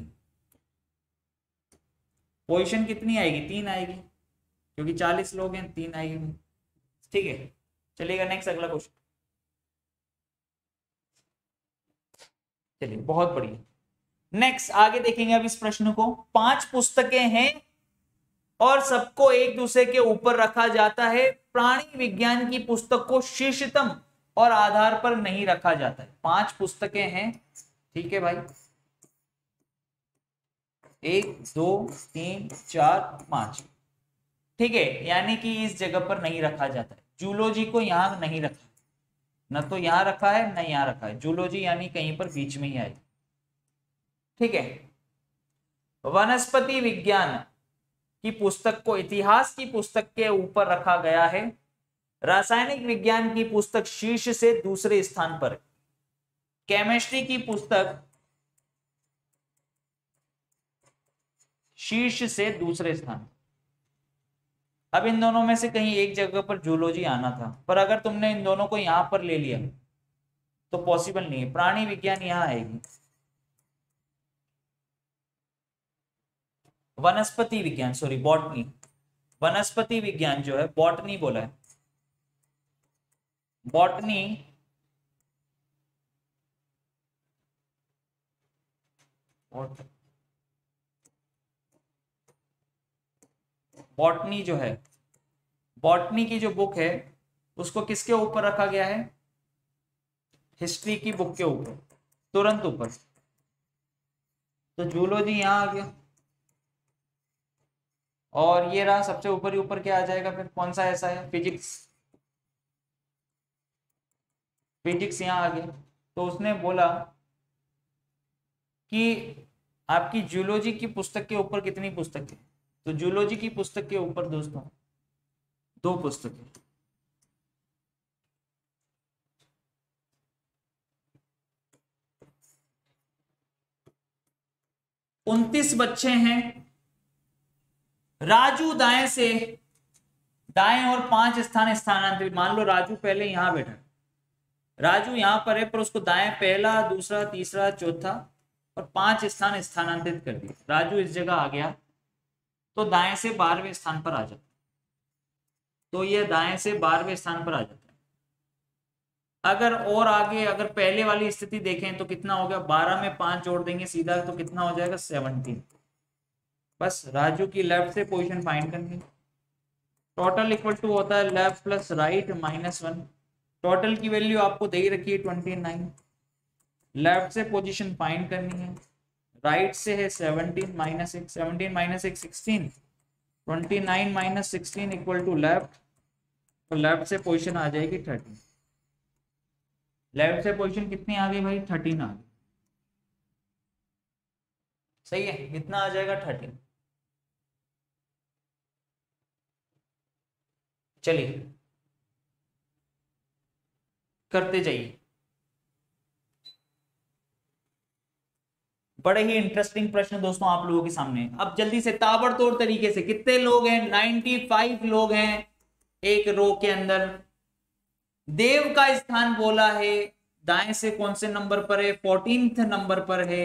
पोजीशन कितनी आएगी? 3 आएगी, क्योंकि 40 लोग हैं, 3 आएगी, ठीक है। चलिएगा नेक्स्ट, अगला क्वेश्चन। चलिए बहुत बढ़िया, नेक्स्ट आगे देखेंगे अब इस प्रश्न को। 5 पुस्तकें हैं और सबको एक दूसरे के ऊपर रखा जाता है। प्राणी विज्ञान की पुस्तक को शीर्षतम और आधार पर नहीं रखा जाता है। 5 पुस्तकें हैं, ठीक है भाई, 1 2 3 4 5, ठीक है, यानी कि इस जगह पर नहीं रखा जाता है। जूलॉजी को यहां नहीं रखा, न तो यहाँ रखा है न यहाँ रखा है, जूलॉजी यानी कहीं पर बीच में ही आए। ठीक है, वनस्पति विज्ञान की पुस्तक को इतिहास की पुस्तक के ऊपर रखा गया है। रासायनिक विज्ञान की पुस्तक शीर्ष से दूसरे स्थान पर। केमिस्ट्री की पुस्तक शीर्ष से दूसरे स्थान। अब इन दोनों में से कहीं एक जगह पर जूलॉजी आना था, पर अगर तुमने इन दोनों को यहां पर ले लिया तो पॉसिबल नहीं है। प्राणी विज्ञान यहां आएगी, वनस्पति विज्ञान, सॉरी बॉटनी, वनस्पति विज्ञान जो है, बॉटनी बोला है, बॉटनी बॉटनी जो है, बॉटनी की जो बुक है उसको किसके ऊपर रखा गया है? हिस्ट्री की बुक के ऊपर, तुरंत ऊपर। तो जूलॉजी यहां आ गया, और ये रहा सबसे ऊपर ही ऊपर, क्या आ जाएगा फिर? कौन सा ऐसा है? फिजिक्स, फिजिक्स यहां आ गया। तो उसने बोला कि आपकी जूलॉजी की पुस्तक के ऊपर कितनी पुस्तक है? तो जूलॉजी की पुस्तक के ऊपर दोस्तों 2 पुस्तकें। उनतीस बच्चे हैं। राजू दाएं से, दाएं और 5 स्थान स्थानांतरित। मान लो राजू पहले यहां बैठा, राजू यहां पर है, पर उसको दाएं पहला, दूसरा, तीसरा, चौथा और 5 स्थान स्थानांतरित कर दिए। राजू इस जगह आ गया तो दाएं से 12वें स्थान पर आ जाता, तो ये दाएं से 12वें स्थान पर आ जाता है। अगर और आगे अगर पहले वाली स्थिति देखें तो कितना हो गया? 12 में 5 जोड़ देंगे सीधा तो कितना हो जाएगा? 17। बस राजू की लेफ्ट से पोजीशन फाइंड करनी। टोटल इक्वल टू होता है लेफ्ट प्लस राइट -1। टोटल की वैल्यू आपको दे रखी है 29। लेफ्ट से पोजीशन फाइंड करनी है, राइट से है 17 -1, 17 - 1 16, 29 - 16 इक्वल टू लेफ्ट, तो लेफ्ट से पोजीशन आ जाएगी 13। लेफ्ट से पोजीशन कितनी आ गई भाई? 13 आ गई। सही है, कितना आ जाएगा? 13। चलिए करते जाइए। बड़े ही इंटरेस्टिंग प्रश्न दोस्तों आप लोगों के सामने। अब जल्दी से ताबड़तोड़ तरीके से, कितने लोग हैं? 95 लोग हैं एक रो के अंदर। देव का स्थान बोला है, दाएं से कौन से नंबर पर है? 14th नंबर पर है।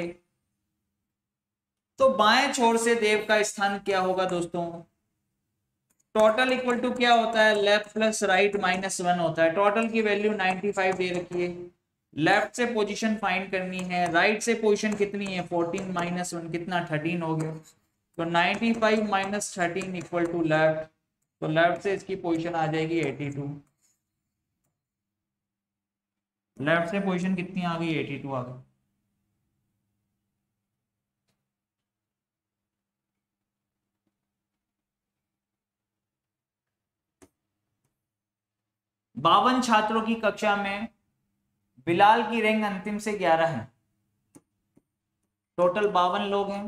तो बाएं छोर से देव का स्थान क्या होगा दोस्तों? टोटल इक्वल टू क्या होता है? लेफ्ट प्लस राइट -1 होता है। टोटल की वैल्यू 95 दे रखी है। लेफ्ट से पोजीशन फाइंड करनी है, राइट से पोजीशन कितनी है? 14 -1 कितना? 13 हो गया। तो 95 - 13 इक्वल टू लेफ्ट, तो लेफ्ट से इसकी पोजीशन आ जाएगी 82। लेफ्ट से पोजीशन कितनी आ गई? 82 आ गई। बावन छात्रों की कक्षा में बिलाल की रैंक अंतिम से 11 है। टोटल 52 लोग हैं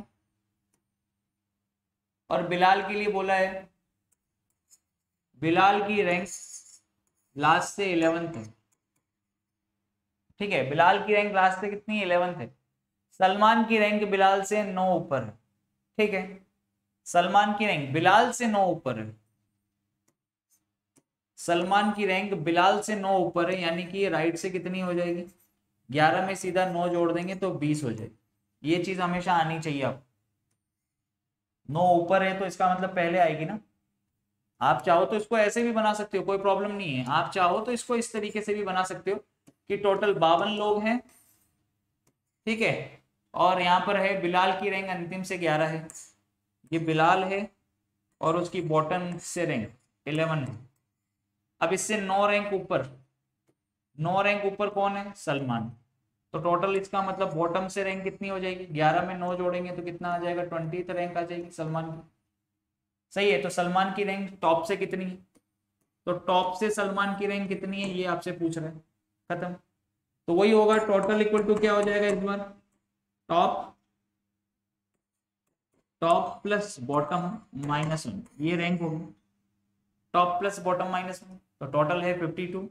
और बिलाल के लिए बोला है, बिलाल की रैंक लास्ट से 11th है। ठीक है, बिलाल की रैंक लास्ट से कितनी? 11th है। सलमान की रैंक बिलाल से 9 ऊपर है। ठीक है, सलमान की रैंक बिलाल से 9 ऊपर है। सलमान की रैंक बिलाल से 9 ऊपर है, यानी कि राइट से कितनी हो जाएगी? 11 में सीधा 9 जोड़ देंगे तो 20 हो जाएगी। ये चीज हमेशा आनी चाहिए आपको। 9 ऊपर है तो इसका मतलब पहले आएगी ना। आप चाहो तो इसको ऐसे भी बना सकते हो, कोई प्रॉब्लम नहीं है। आप चाहो तो इसको इस तरीके से भी बना सकते हो कि टोटल 52 लोग हैं। ठीक है, और यहाँ पर है बिलाल की रैंक अंतिम से 11 है। ये बिलाल है और उसकी बॉटम से रैंक 11 है। अब इससे 9 रैंक ऊपर, 9 रैंक ऊपर कौन है? सलमान। तो टोटल इसका मतलब बॉटम से रैंक कितनी हो जाएगी? 11 में 9 जोड़ेंगे तो कितना आ जाएगा? 20th रैंक आ जाएगी सलमान की। सही है, तो सलमान की रैंक टॉप से कितनी है? तो टॉप से सलमान की रैंक कितनी है ये आपसे पूछ रहे हैं। खत्म। तो वही होगा, टोटल इक्वल टू क्या हो जाएगा इस बार, टॉप टॉप प्लस बॉटम -1, ये रैंक होगी, टॉप प्लस बॉटम -1, तो टोटल है 52।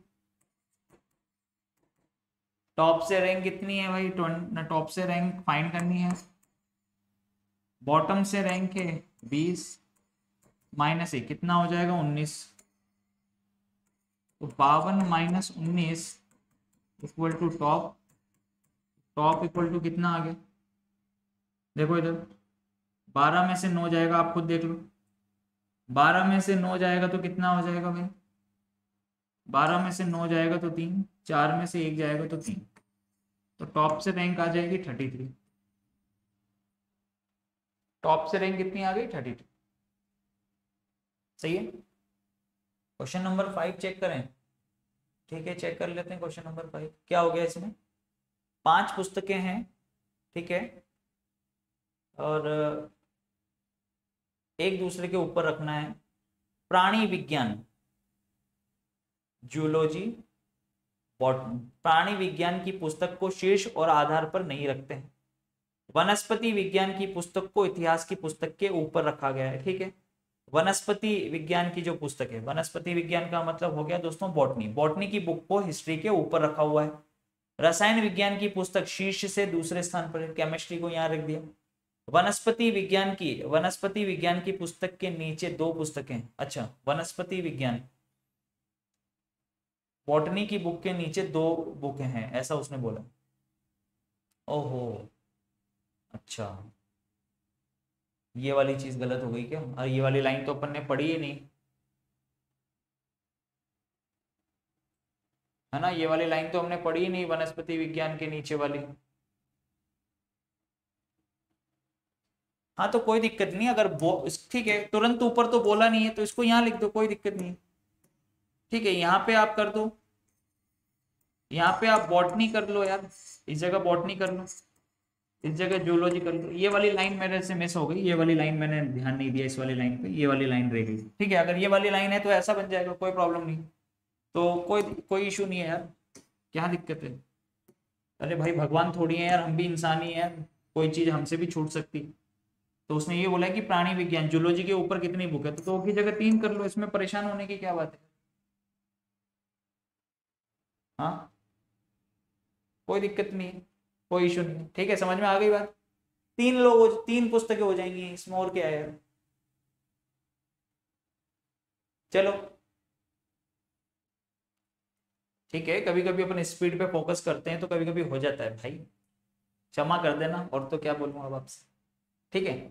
टॉप से रैंक कितनी है भाई, टॉप से रैंक फाइंड करनी है, बॉटम से रैंक है 20 -1 कितना हो जाएगा 19, तो 52 - 19 equal to top, top equal to कितना आ गया, देखो इधर 12 में से 9 जाएगा, आप खुद देख लो, 12 में से 9 जाएगा तो कितना हो जाएगा भाई, 12 में से 9 जाएगा तो 3, 4 में से 1 जाएगा तो 3, तो टॉप से रैंक आ जाएगी 33, टॉप से रैंक कितनी आ गई 32। सही है। क्वेश्चन नंबर 5 चेक करें, ठीक है चेक कर लेते हैं क्वेश्चन नंबर 5 क्या हो गया। इसमें 5 पुस्तकें हैं, ठीक है, और एक दूसरे के ऊपर रखना है। प्राणी विज्ञान, जूलॉजी, प्राणी विज्ञान की पुस्तक को शीर्ष और आधार पर नहीं रखते हैं। वनस्पति विज्ञान की पुस्तक को इतिहास की पुस्तक के ऊपर रखा गया है, ठीक है। वनस्पति विज्ञान की जो पुस्तक है, वनस्पति विज्ञान का मतलब हो गया दोस्तों बॉटनी, बॉटनी की बुक को हिस्ट्री के ऊपर रखा हुआ है। रसायन विज्ञान की पुस्तक शीर्ष से दूसरे स्थान पर है, केमिस्ट्री को यहाँ रख दिया। वनस्पति विज्ञान की पुस्तक के नीचे 2 पुस्तकें, अच्छा वनस्पति विज्ञान, बॉटनी की बुक के नीचे 2 बुकें हैं, ऐसा उसने बोला। ओहो, अच्छा ये वाली चीज गलत हो गई क्या, और ये वाली लाइन तो अपन ने पढ़ी ही नहीं है ना, ये वाली लाइन तो हमने पढ़ी ही नहीं, वनस्पति विज्ञान के नीचे वाली। हाँ तो कोई दिक्कत नहीं, अगर ठीक है तुरंत ऊपर तो बोला नहीं है तो इसको यहाँ लिख दो, कोई दिक्कत नहीं, ठीक है। यहाँ पे आप कर दो, यहाँ पे आप बॉटनी कर लो यार, इस जगह बॉटनी कर लो, इस जगह जूलॉजी कर लो। ये वाली लाइन मेरे से मिस हो गई, ये वाली लाइन मैंने ध्यान नहीं दिया, इस वाली लाइन पे ये वाली लाइन रह गई, ठीक है। अगर ये वाली लाइन है तो ऐसा बन जाएगा, कोई प्रॉब्लम नहीं, तो कोई इशू नहीं है यार, क्या दिक्कत है। अरे भाई भगवान थोड़ी है यार, हम भी इंसान ही है, कोई चीज हमसे भी छूट सकती। तो उसने ये बोला कि प्राणी विज्ञान जूलॉजी के ऊपर कितनी बुक है, तो 2 की जगह 3 कर लो, इसमें परेशान होने की क्या बात है। हाँ कोई दिक्कत नहीं है, कोई इशू नहीं है, ठीक है समझ में आ गई बात। 3 पुस्तकें हो जाएंगी, इसमें और क्या है यार। चलो ठीक है, कभी कभी अपन स्पीड पे फोकस करते हैं तो कभी कभी हो जाता है भाई, क्षमा कर देना, और तो क्या बोलूँ अब आपसे, ठीक है।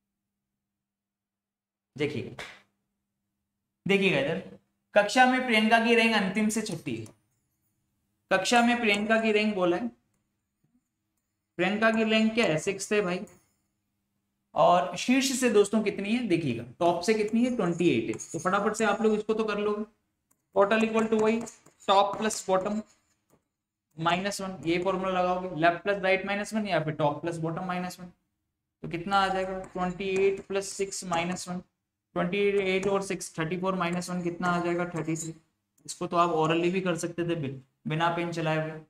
देखिएगा देखिएगा इधर, कक्षा में प्रियंका की रैंक अंतिम से छठी है, कक्षा में प्रियंका की रैंक बोला है, प्रियंका की रैंक क्या है 6 है भाई, और शीर्ष से दोस्तों कितनी है देखिएगा, टॉप से कितनी है 28 है, तो फटाफट से आप लोग इसको तो कर लोगे। टोटल इक्वल टू वही टॉप प्लस बॉटम -1, ये फॉर्मूला लगाओगे, लेफ्ट प्लस राइट -1 या फिर टॉप प्लस बॉटम -1, तो कितना आ जाएगा 28 + 6 -1, 28 और 6 34 -1 कितना आ जाएगा 33। इसको तो आप ओरली भी कर सकते थे बिना पेन चलाए हुए।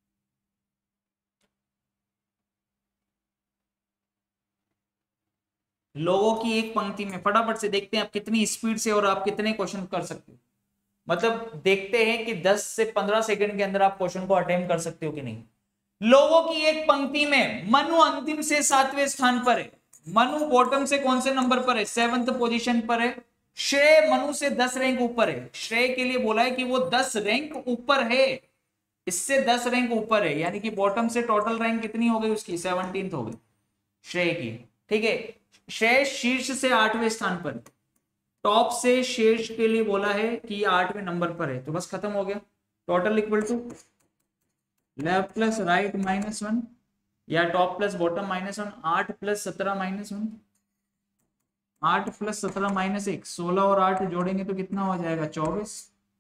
लोगों की एक पंक्ति में फटाफट से देखते हैं आप कितनी स्पीड से और आप कितने क्वेश्चन कर सकते हो, मतलब देखते हैं कि 10 से 15 सेकंड के अंदर आप क्वेश्चन को अटेम्प्ट कर सकते हो कि नहीं। लोगों की एक पंक्ति में मनु अंतिम से 7वें स्थान पर है, मनु बॉटम से कौन से नंबर पर है 7th पोजीशन पर है, श्रेय मनु से 10 रैंक ऊपर है। श्रेय के लिए बोला है कि वो 10 रैंक ऊपर है, इससे 10 रैंक ऊपर है, यानी कि बॉटम से टोटल रैंक कितनी हो गई उसकी 17th हो गई श्रेय की, ठीक है। श्रेय शीर्ष से 8वें स्थान पर, टॉप से शीर्ष के लिए बोला है कि ये 8वें नंबर पर है, तो बस खत्म हो गया। Total equal to left plus right -1 या टॉप प्लस बॉटम -1, 8 + 17 -1, 8 + 17 -1, 16 और 8 जोड़ेंगे तो कितना हो जाएगा 24,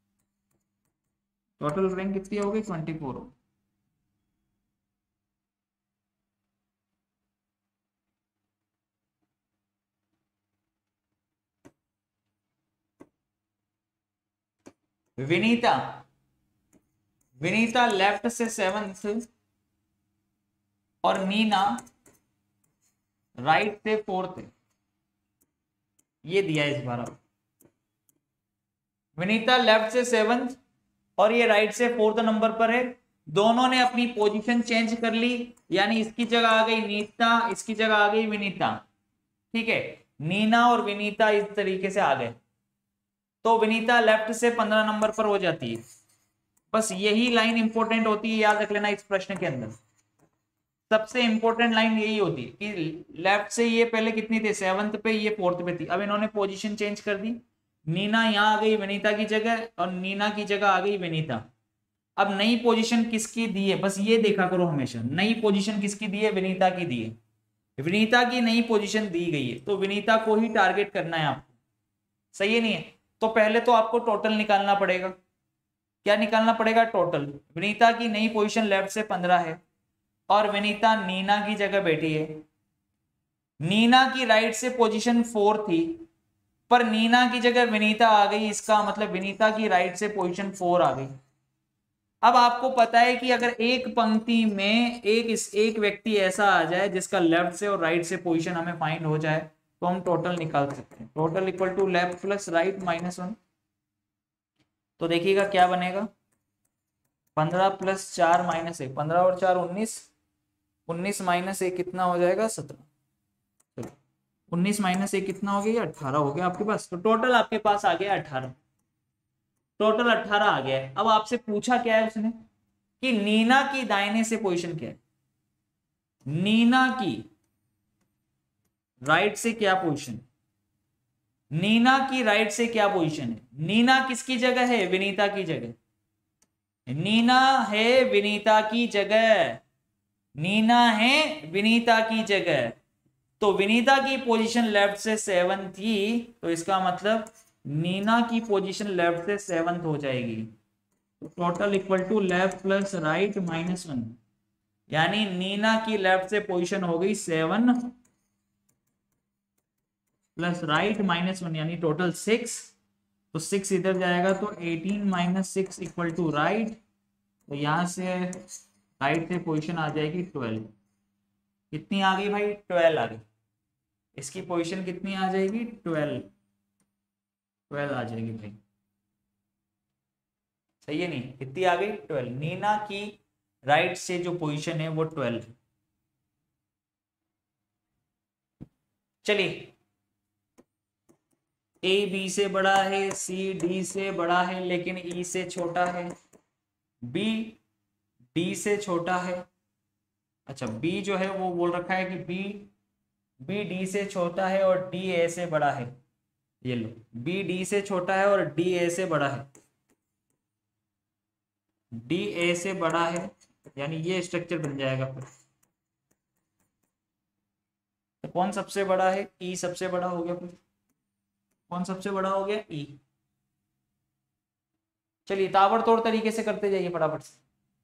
टोटल रैंक कितनी हो गई 24 हो। विनीता विनीता लेफ्ट से 7th और नीना राइट से 4th, ये दिया है इस बार। अब विनीता लेफ्ट से 7th और ये राइट से 4th नंबर पर है। दोनों ने अपनी पोजीशन चेंज कर ली, यानी इसकी जगह आ गई नीता, इसकी जगह आ गई विनीता। ठीक है, नीना और विनीता इस तरीके से आ गए, तो विनीता लेफ्ट से 15 नंबर पर हो जाती है। बस यही लाइन इंपॉर्टेंट होती है, याद रख लेना इस प्रश्न के अंदर। सबसे इंपॉर्टेंट लाइन यही होती है कि लेफ्ट से ये पहले कितनी थी, 7th पे, ये 4th पे थी। अब इन्होंने पोजीशन चेंज कर दी, नीना यहाँ आ गई विनीता की जगह और नीना की जगह आ गई विनीता। अब नई पोजीशन किसकी दी है, बस ये देखा करो हमेशा, नई पोजीशन किसकी दी है, विनीता की दी है। विनीता की नई पोजीशन दी गई है, तो विनीता को ही टारगेट करना है आपको। सही है नहीं है? तो पहले तो आपको टोटल निकालना पड़ेगा। क्या निकालना पड़ेगा? टोटल। विनीता की नई पोजीशन लेफ्ट से 15 है और विनीता नीना की जगह बैठी है। नीना की राइट से पोजीशन 4 थी, पर नीना की जगह विनीता आ गई, इसका मतलब विनीता की राइट से पोजीशन 4 आ गई। अब आपको पता है कि अगर एक पंक्ति में एक व्यक्ति ऐसा आ जाए जिसका लेफ्ट से और राइट से पोजीशन हमें फाइंड हो जाए, तो हम टोटल निकाल सकते हैं। Total equal to left plus right minus 1। तो देखिएगा क्या बनेगा, 15 प्लस 4 माइनस 1, 15 और 4 19, 19 माइनस 1 कितना हो जाएगा, 17। चलो 19 माइनस 1 कितना हो गया, 18 हो गया आपके पास। तो टोटल आपके पास आ गया 18, टोटल 18 आ गया है। अब आपसे पूछा क्या है उसने कि नीना की दाहिने से पोजीशन क्या है, नीना की राइट से क्या पोजीशन, नीना की राइट से क्या पोजीशन है। नीना किसकी जगह है, विनीता की जगह। नीना है विनीता की जगह, नीना है विनीता की जगह। तो विनीता की पोजीशन लेफ्ट से 7 थी, तो इसका मतलब नीना की पोजीशन लेफ्ट से 7th हो जाएगी। तो total equal to left plus right minus 1, यानी नीना की लेफ्ट से पोजीशन हो गई 7 प्लस राइट माइनस 1, यानी टोटल 6। तो 6 इधर जाएगा तो 18 माइनस 6 इक्वल टू राइट। तो यहां से राइट से पोजीशन आ जाएगी 12। कितनी आ गई भाई, 12 आ गई। इसकी पोजीशन कितनी आ जाएगी, 12, 12 आ जाएगी भाई। सही है नहीं, कितनी आ गई, 12। नीना की राइट से जो पोजीशन है वो 12। चलिए, ए बी से बड़ा है, सी डी से बड़ा है लेकिन ई से छोटा है, बी डी से छोटा है। अच्छा, बी जो है वो बोल रखा है कि बी डी से छोटा है और डी ए से बड़ा है। ये लो, बी डी से छोटा है और डी ए से बड़ा है, डी ए से बड़ा है, यानी ये स्ट्रक्चर बन जाएगा फिर। तो कौन सबसे बड़ा है, ई सबसे बड़ा हो गया फिर। कौन सबसे बड़ा हो गया, ई। चलिए ताबड़तोड़ तरीके से करते जाइए फटाफट से,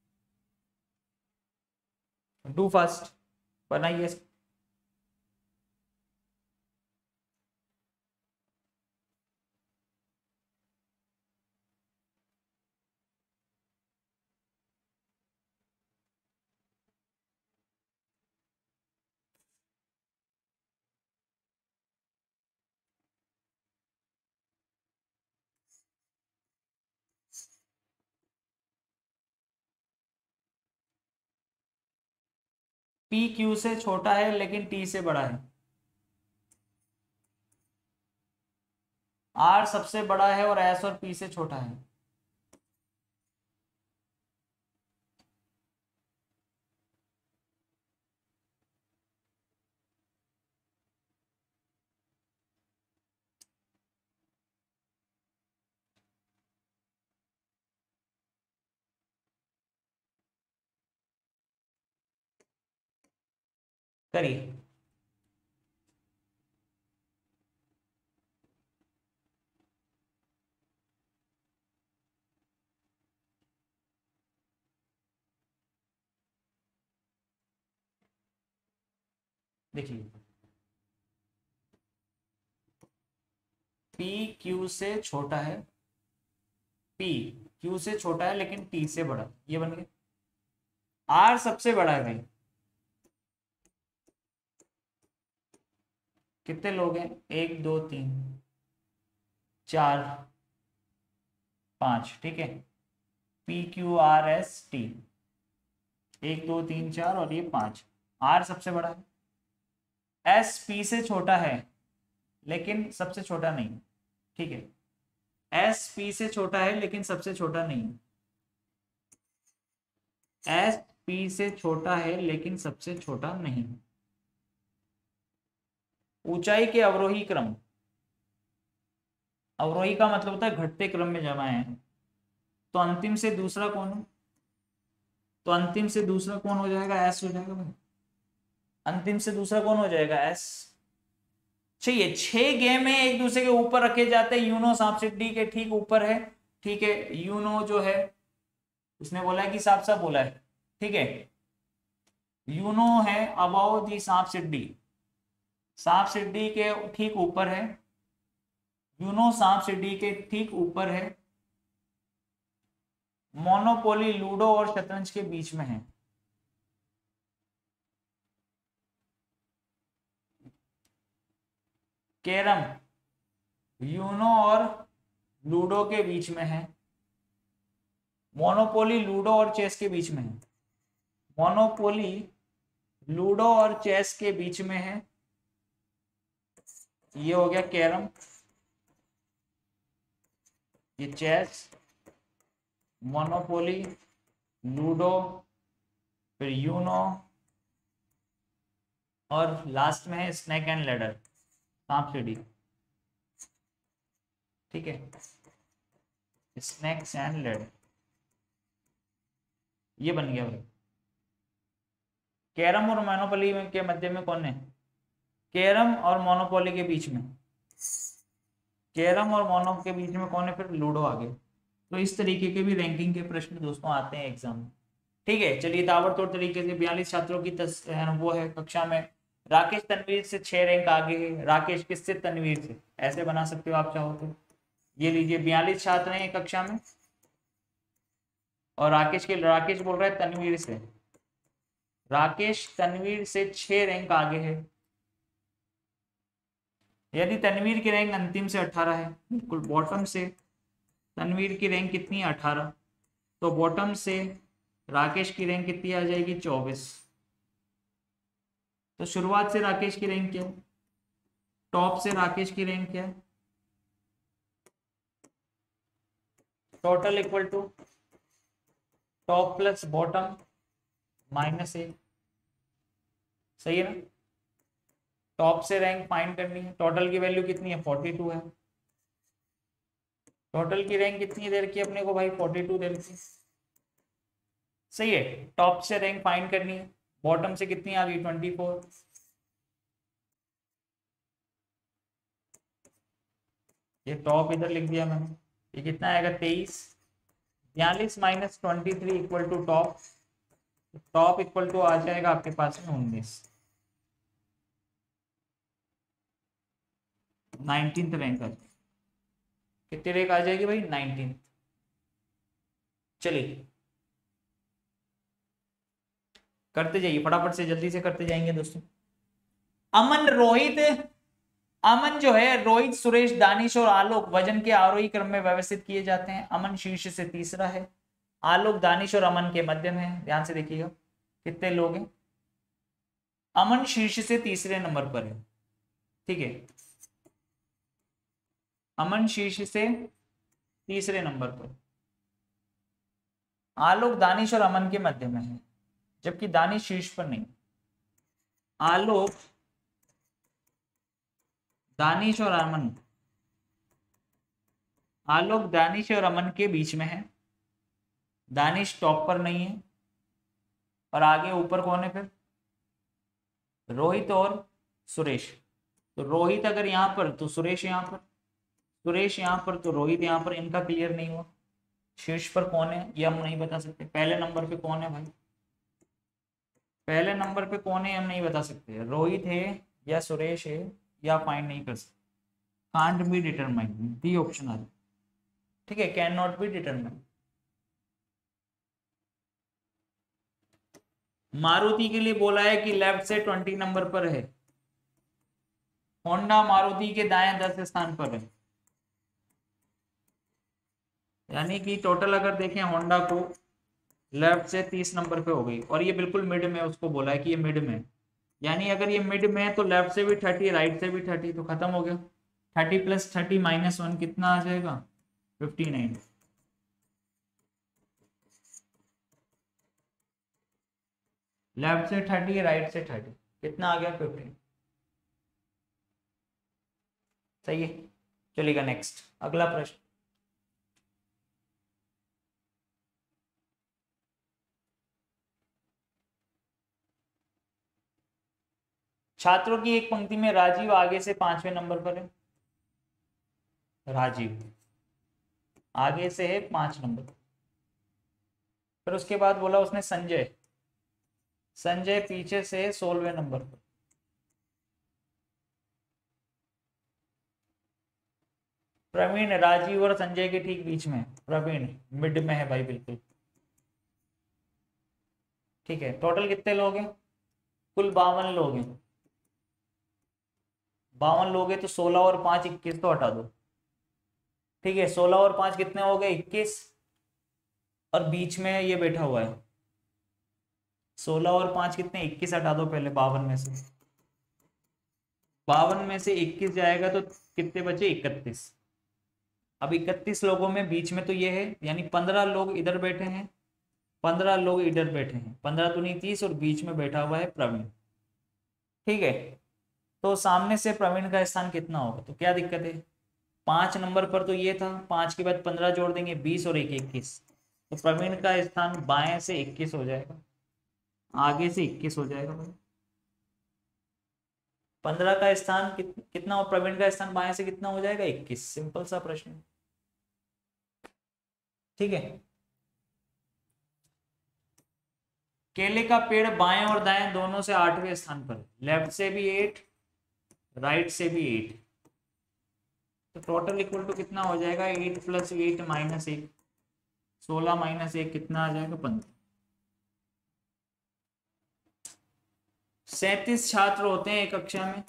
डू फास्ट, बनाइए। पी क्यू से छोटा है लेकिन टी से बड़ा है, आर सबसे बड़ा है और एस और पी से छोटा है। करिए। देखिए, पी क्यू से छोटा है पी क्यू से छोटा है लेकिन टी से बड़ा, ये बन गया। आर सबसे बड़ा है भाई, कितने लोग हैं, 1 2 3 4 5, ठीक है। P Q R S T, 1 2 3 4 और ये 5, आर सबसे बड़ा है। एस पी से छोटा है लेकिन सबसे छोटा नहीं, ठीक है। एस पी से छोटा है लेकिन सबसे छोटा नहीं, एस पी से छोटा है लेकिन सबसे छोटा नहीं। ऊंचाई के अवरोही क्रम, अवरोही का मतलब होता है घटते क्रम में जमा है, तो अंतिम से दूसरा कौन है, तो अंतिम से दूसरा कौन हो जाएगा, एस हो जाएगा भाई। अंतिम से दूसरा कौन हो जाएगा, एस। चाहिए 6 गेम है एक दूसरे के ऊपर रखे जाते हैं, यूनो सांप सीढ़ी के ठीक ऊपर है, ठीक है। यूनो जो है उसने बोला है कि साफ साफ बोला है, ठीक है। यूनो है अबाउ दी सांप सीढ़ी, सांप सीढ़ी के ठीक ऊपर है, यूनो सांप सीढ़ी के ठीक ऊपर है। मोनोपोली लूडो और शतरंज के बीच में है। कैरम यूनो और लूडो के बीच में है। मोनोपोली लूडो और चेस के बीच में है। मोनोपोली लूडो और चेस के बीच में है, ये हो गया कैरम, ये चेस, मोनोपोली, लूडो, फिर यूनो और लास्ट में है स्नेक एंड लैडर, सांप सीढ़ी, ठीक है। स्नेक्स एंड लैडर, ये बन गया भाई। कैरम और मोनोपोली के मध्य में कौन है, कैरम और मोनोपोली के बीच में, कैरम और मोनो के बीच में कौन है, फिर लूडो आ गया। तो इस तरीके के भी रैंकिंग के प्रश्न दोस्तों आते हैं एग्जाम में, ठीक है। चलिए ताबड़तोड़ तरीके से 42 छात्रों की वो है कक्षा में। राकेश तनवीर से 6 रैंक आगे है। राकेश किससे, तनवीर से, ऐसे बना सकते हो आप चाहो तो। ये लीजिए 42 छात्र हैं कक्षा में और राकेश बोल रहा है तनवीर से, राकेश तनवीर से 6 रैंक आगे है। यदि तनवीर की रैंक अंतिम से 18 है, बिल्कुल बॉटम से तनवीर की रैंक कितनी है, 18, तो बॉटम से राकेश की रैंक कितनी आ जाएगी, 24। तो शुरुआत से राकेश की रैंक क्या है, टॉप से राकेश की रैंक क्या है, total equal to top plus bottom -1, सही है ना। टॉप से रैंक फाइंड करनी है, टोटल की वैल्यू कितनी है, 42 है। टोटल की रैंक कितनी दे रखी है अपने को भाई, 42 दे रखी है, सही है। टॉप से रैंक फाइंड करनी है, बॉटम से कितनी आ गई, 24। ये टॉप इधर लिख दिया मैंने, ये कितना आएगा, 23। 42 - 23 equal to top, top equal to आ जाएगा आपके पास में 19, 19th रैंक। कितनी रैंक आ जाएगी भाई, 19th। चलिए करते जाइए फटाफट से, जल्दी से करते जाएंगे दोस्तों। अमन रोहित, अमन जो है रोहित सुरेश दानिश और आलोक वजन के आरोही क्रम में व्यवस्थित किए जाते हैं। अमन शीर्ष से तीसरा है, आलोक दानिश और अमन के मध्य में है। ध्यान से देखिएगा कितने लोग हैं, अमन शीर्ष से तीसरे नंबर पर है, ठीक है। अमन शीर्ष से तीसरे नंबर पर, आलोक दानिश और अमन के मध्य में है, जबकि दानिश शीर्ष पर नहीं। आलोक दानिश और अमन, आलोक दानिश और अमन के बीच में है, दानिश टॉप पर नहीं है। और आगे ऊपर कौन है फिर, रोहित और सुरेश। तो रोहित अगर यहाँ पर तो सुरेश यहाँ पर, सुरेश यहाँ पर तो रोहित यहाँ पर, इनका क्लियर नहीं हुआ। शीर्ष पर कौन है ये हम नहीं बता सकते। पहले नंबर पे कौन है भाई, पहले नंबर पे कौन है हम नहीं बता सकते, रोहित है या सुरेश है या फाइंड नहीं कर सकते, can't be determine, D option आ जाए, ठीक है, can not be determine. Maruti के लिए बोला है कि लेफ्ट से 20 नंबर पर है, होंडा मारुति के दाएं 10 स्थान पर है, यानी कि टोटल अगर देखें होंडा को लेफ्ट से 30 नंबर पे हो गई, और ये बिल्कुल मिड में उसको बोला है कि ये मिड में, यानी अगर ये मिड में है तो लेफ्ट से भी 30 राइट से भी 30, तो खत्म हो गया। 30 + 30 - 1 कितना आ जाएगा? 59। लेफ्ट से 30 राइट से 30 कितना आ गया? 15। सही है, चलिएगा नेक्स्ट अगला प्रश्न। छात्रों की एक पंक्ति में राजीव आगे से 5वें नंबर पर है, राजीव आगे से है 5 नंबर। फिर उसके बाद बोला उसने संजय, संजय पीछे से 16वें नंबर पर। प्रवीण राजीव और संजय के ठीक बीच में, प्रवीण मिड में है भाई बिल्कुल। ठीक है, टोटल कितने लोग हैं? कुल 52 लोग हैं। 52 लोग हैं तो 16 और 5 21 तो हटा दो। ठीक है, 16 और 5 कितने हो गए? 21, और बीच में ये बैठा हुआ है। 16 और 5 कितने? 21 हटा दो पहले 52 में से। 52 में से 21 जाएगा तो कितने बचे? 31। अब 31 लोगों में बीच में तो ये है, यानी 15 लोग इधर बैठे हैं, 15 लोग इधर बैठे हैं, 15 दूनी 30, और बीच में बैठा हुआ है प्रवीण। ठीक है, तो सामने से प्रवीण का स्थान कितना होगा? तो क्या दिक्कत है? 5 नंबर पर तो ये था, 5 के बाद 15 जोड़ देंगे, 20 और 1 21, तो प्रवीण का स्थान बाएं से 21 हो जाएगा, आगे से 21 हो जाएगा भाई। 15 का स्थान कितना हो? प्रवीण का स्थान बाएं से कितना हो जाएगा? 21। सिंपल सा प्रश्न। ठीक है, केले का पेड़ बाएं और दाएं दोनों से 8वें स्थान पर, लेफ्ट से भी 8 राइट से भी 8, तो टोटल इक्वल टू कितना हो जाएगा? 8 + 8 - 1, 16 - 1 कितना आ जाएगा? 15। 37 छात्र होते हैं एक कक्षा में,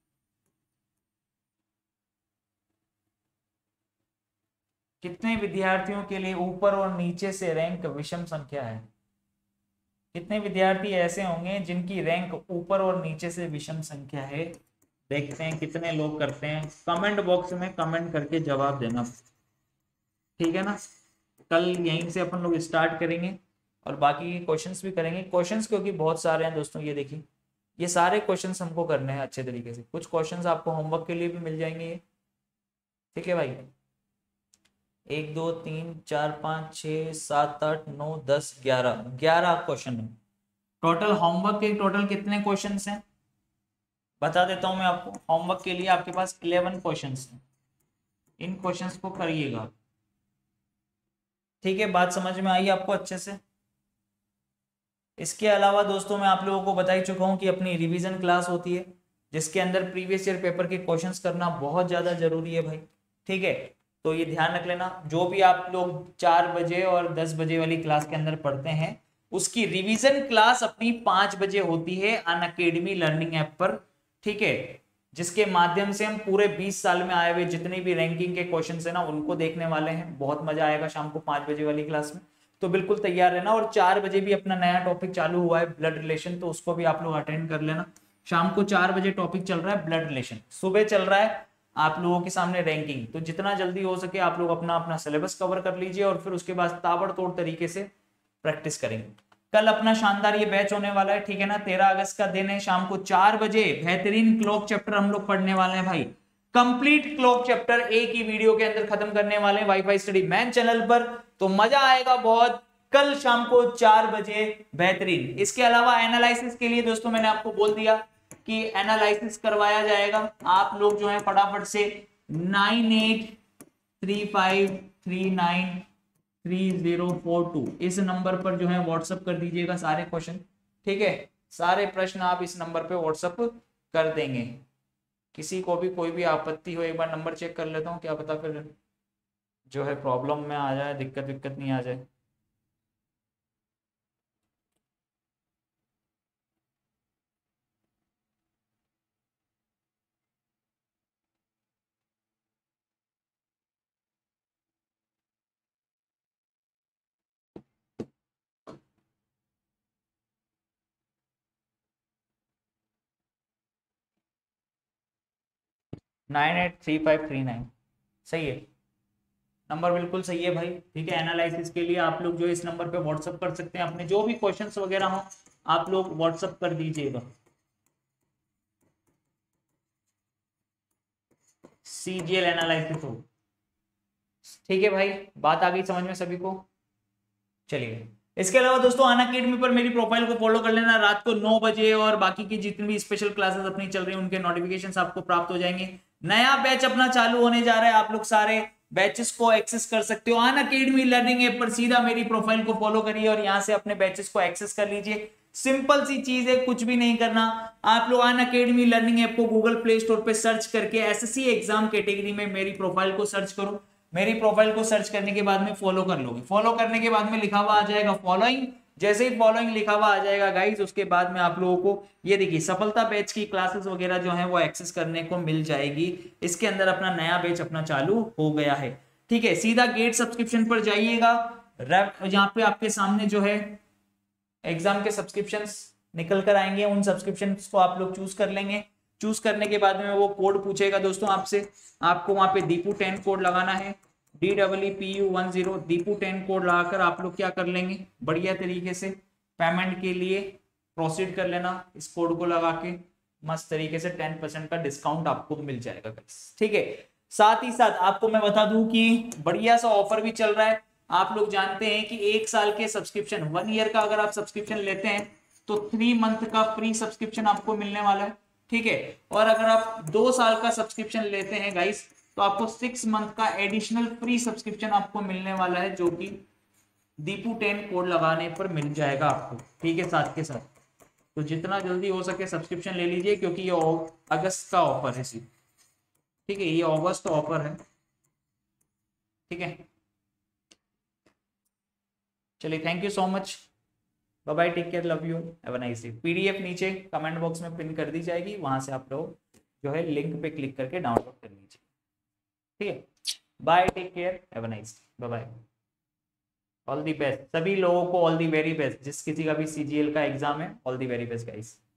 कितने विद्यार्थियों के लिए ऊपर और नीचे से रैंक विषम संख्या है? कितने विद्यार्थी ऐसे होंगे जिनकी रैंक ऊपर और नीचे से विषम संख्या है? देखते हैं कितने लोग करते हैं, कमेंट बॉक्स में कमेंट करके जवाब देना। ठीक है ना, कल यहीं से अपन लोग स्टार्ट करेंगे और बाकी क्वेश्चंस भी करेंगे। क्वेश्चंस क्योंकि बहुत सारे हैं दोस्तों, ये देखिए ये सारे क्वेश्चंस हमको करने हैं अच्छे तरीके से। कुछ क्वेश्चंस आपको होमवर्क के लिए भी मिल जाएंगे। ठीक है भाई, 1 2 3 4 5 6 7 8 9 10 11 क्वेश्चन है टोटल। होमवर्क के टोटल कितने क्वेश्चंस हैं बता देता हूं मैं आपको। होमवर्क के लिए आपके पास 11 क्वेश्चंस हैं, इन क्वेश्चंस को करिएगा। ठीक है, बात समझ में आई आपको अच्छे से? इसके अलावा दोस्तों मैं आप लोगों को बता ही चुका हूं कि अपनी रिवीजन क्लास होती है जिसके अंदर प्रीवियस ईयर पेपर के क्वेश्चंस करना बहुत ज्यादा जरूरी है भाई। ठीक है, तो ये ध्यान रख लेना, जो भी आप लोग 4 बजे और 10 बजे वाली क्लास के अंदर पढ़ते हैं उसकी रिवीजन क्लास अपनी 5 बजे होती है अनअकैडमी लर्निंग ऐप पर। ठीक है, जिसके माध्यम से हम पूरे 20 साल में आए हुए जितनी भी रैंकिंग के क्वेश्चन है ना उनको देखने वाले हैं। बहुत मजा आएगा शाम को 5 बजे वाली क्लास में, तो बिल्कुल तैयार रहना। और 4 बजे भी अपना नया टॉपिक चालू हुआ है ब्लड रिलेशन, तो उसको भी आप लोग अटेंड कर लेना। शाम को 4 बजे टॉपिक चल रहा है ब्लड रिलेशन, सुबह चल रहा है आप लोगों के सामने रैंकिंग। तो जितना जल्दी हो सके आप लोग अपना अपना सिलेबस कवर कर लीजिए और फिर उसके बाद ताबड़तोड़ तरीके से प्रैक्टिस करेंगे। कल अपना शानदार ये बैच होने वाला है, ठीक है ना। 13 अगस्त का दिन है, शाम को 4 बजे बेहतरीन क्लॉक चैप्टर हम लोग पढ़ने वाले हैं भाई। कंप्लीट क्लॉक चैप्टर एक ही वीडियो के अंदर खत्म करने वाले हैं वाईफाई स्टडी मैन चैनल पर, तो मजा आएगा बहुत। कल शाम को 4 बजे बेहतरीन। इसके अलावा एनालिसिस के लिए दोस्तों मैंने आपको बोल दिया कि एनालिसिस करवाया जाएगा। आप लोग जो है फटाफट से 9835393042 इस नंबर पर जो है व्हाट्सएप कर दीजिएगा सारे क्वेश्चन। ठीक है, सारे प्रश्न आप इस नंबर पे व्हाट्सएप कर देंगे। किसी को भी कोई भी आपत्ति हो, एक बार नंबर चेक कर लेता हूँ, क्या पता फिर जो है प्रॉब्लम में आ जाए, दिक्कत विक्कत नहीं आ जाए। नाइन 83539 सही है, नंबर बिल्कुल सही है भाई। ठीक है, एनालिसिस के लिए आप लोग जो इस नंबर पे व्हाट्सअप कर सकते हैं, अपने जो भी क्वेश्चंस वगैरह हो आप लोग व्हाट्सअप कर दीजिएगा। सीजीएल एनालिसिस हो, ठीक है भाई, बात आ गई समझ में सभी को। चलिए, इसके अलावा दोस्तों अनअकैडमी पर मेरी प्रोफाइल को फॉलो कर लेना, रात को 9 बजे और बाकी की जितनी भी स्पेशल क्लासेस अपनी चल रही हैं उनके नोटिफिकेशंस आपको प्राप्त हो जाएंगे। नया बैच अपना चालू होने जा रहा है, आप लोग सारे बैचेस को एक्सेस कर सकते हो। अनअकैडमी लर्निंग ऐप पर सीधा मेरी प्रोफाइल को फॉलो करिए और यहां से अपने बैचेस को एक्सेस कर लीजिए। सिंपल सी चीज है, कुछ भी नहीं करना। आप लोग अनअकैडमी लर्निंग ऐप को गूगल प्ले स्टोर पे सर्च करके एसएससी एग्जाम कैटेगरी में मेरी प्रोफाइल को सर्च करो। मेरी प्रोफाइल को सर्च करने के बाद में फॉलो कर लोगे, फॉलो करने के बाद में लिखा हुआ आ जाएगा फॉलोइंग। जैसे ही फॉलोइंग लिखा हुआ आ जाएगा गाइस, उसके बाद में आप लोगों को ये देखिए सफलता बैच की क्लासेस वगैरह जो है वो एक्सेस करने को मिल जाएगी। इसके अंदर अपना नया बैच अपना चालू हो गया है। ठीक है, सीधा गेट सब्सक्रिप्शन पर जाइएगा, यहाँ पे आपके सामने जो है एग्जाम के सब्सक्रिप्शंस निकल कर आएंगे, उन सब्सक्रिप्शंस को आप लोग चूज कर लेंगे। चूज करने के बाद में वो कोड पूछेगा दोस्तों आपसे, आपको वहां पे दीपू10 कोड लगाना है, DEEPU10 दीपू10 कोड लगाकर आप लोग क्या कर लेंगे, बढ़िया तरीके से पेमेंट के लिए प्रोसीड कर लेना। इस कोड को लगा के मस्त तरीके से 10% का डिस्काउंट आपको मिल जाएगा। ठीक है, साथ ही साथ आपको मैं बता दूं कि बढ़िया सा ऑफर भी चल रहा है। आप लोग जानते हैं कि 1 साल के सब्सक्रिप्शन, 1 ईयर का अगर आप सब्सक्रिप्शन लेते हैं तो 3 मंथ का फ्री सब्सक्रिप्शन आपको मिलने वाला है। ठीक है, और अगर आप 2 साल का सब्सक्रिप्शन लेते हैं गाइस तो आपको 6 मंथ का एडिशनल फ्री सब्सक्रिप्शन आपको मिलने वाला है, जो कि दीपू10 कोड लगाने पर मिल जाएगा आपको। ठीक है, साथ के साथ तो जितना जल्दी हो सके सब्सक्रिप्शन ले लीजिए, क्योंकि ये अगस्त का ऑफर है। ठीक है, ये अगस्त ऑफर है। ठीक है, चलिए, thank you so much, bye bye, take care, love you, have a nice day. PDF नीचे कमेंट बॉक्स में पिन कर दी जाएगी, वहां से आप लोग जो है लिंक पे क्लिक करके डाउनलोड कर लीजिए। ठीक है, bye, take care, have a nice day, bye bye, all the best सभी लोगों को, ऑल दी वेरी बेस्ट। जिस किसी का भी सीजीएल का एग्जाम है, all the very best guys.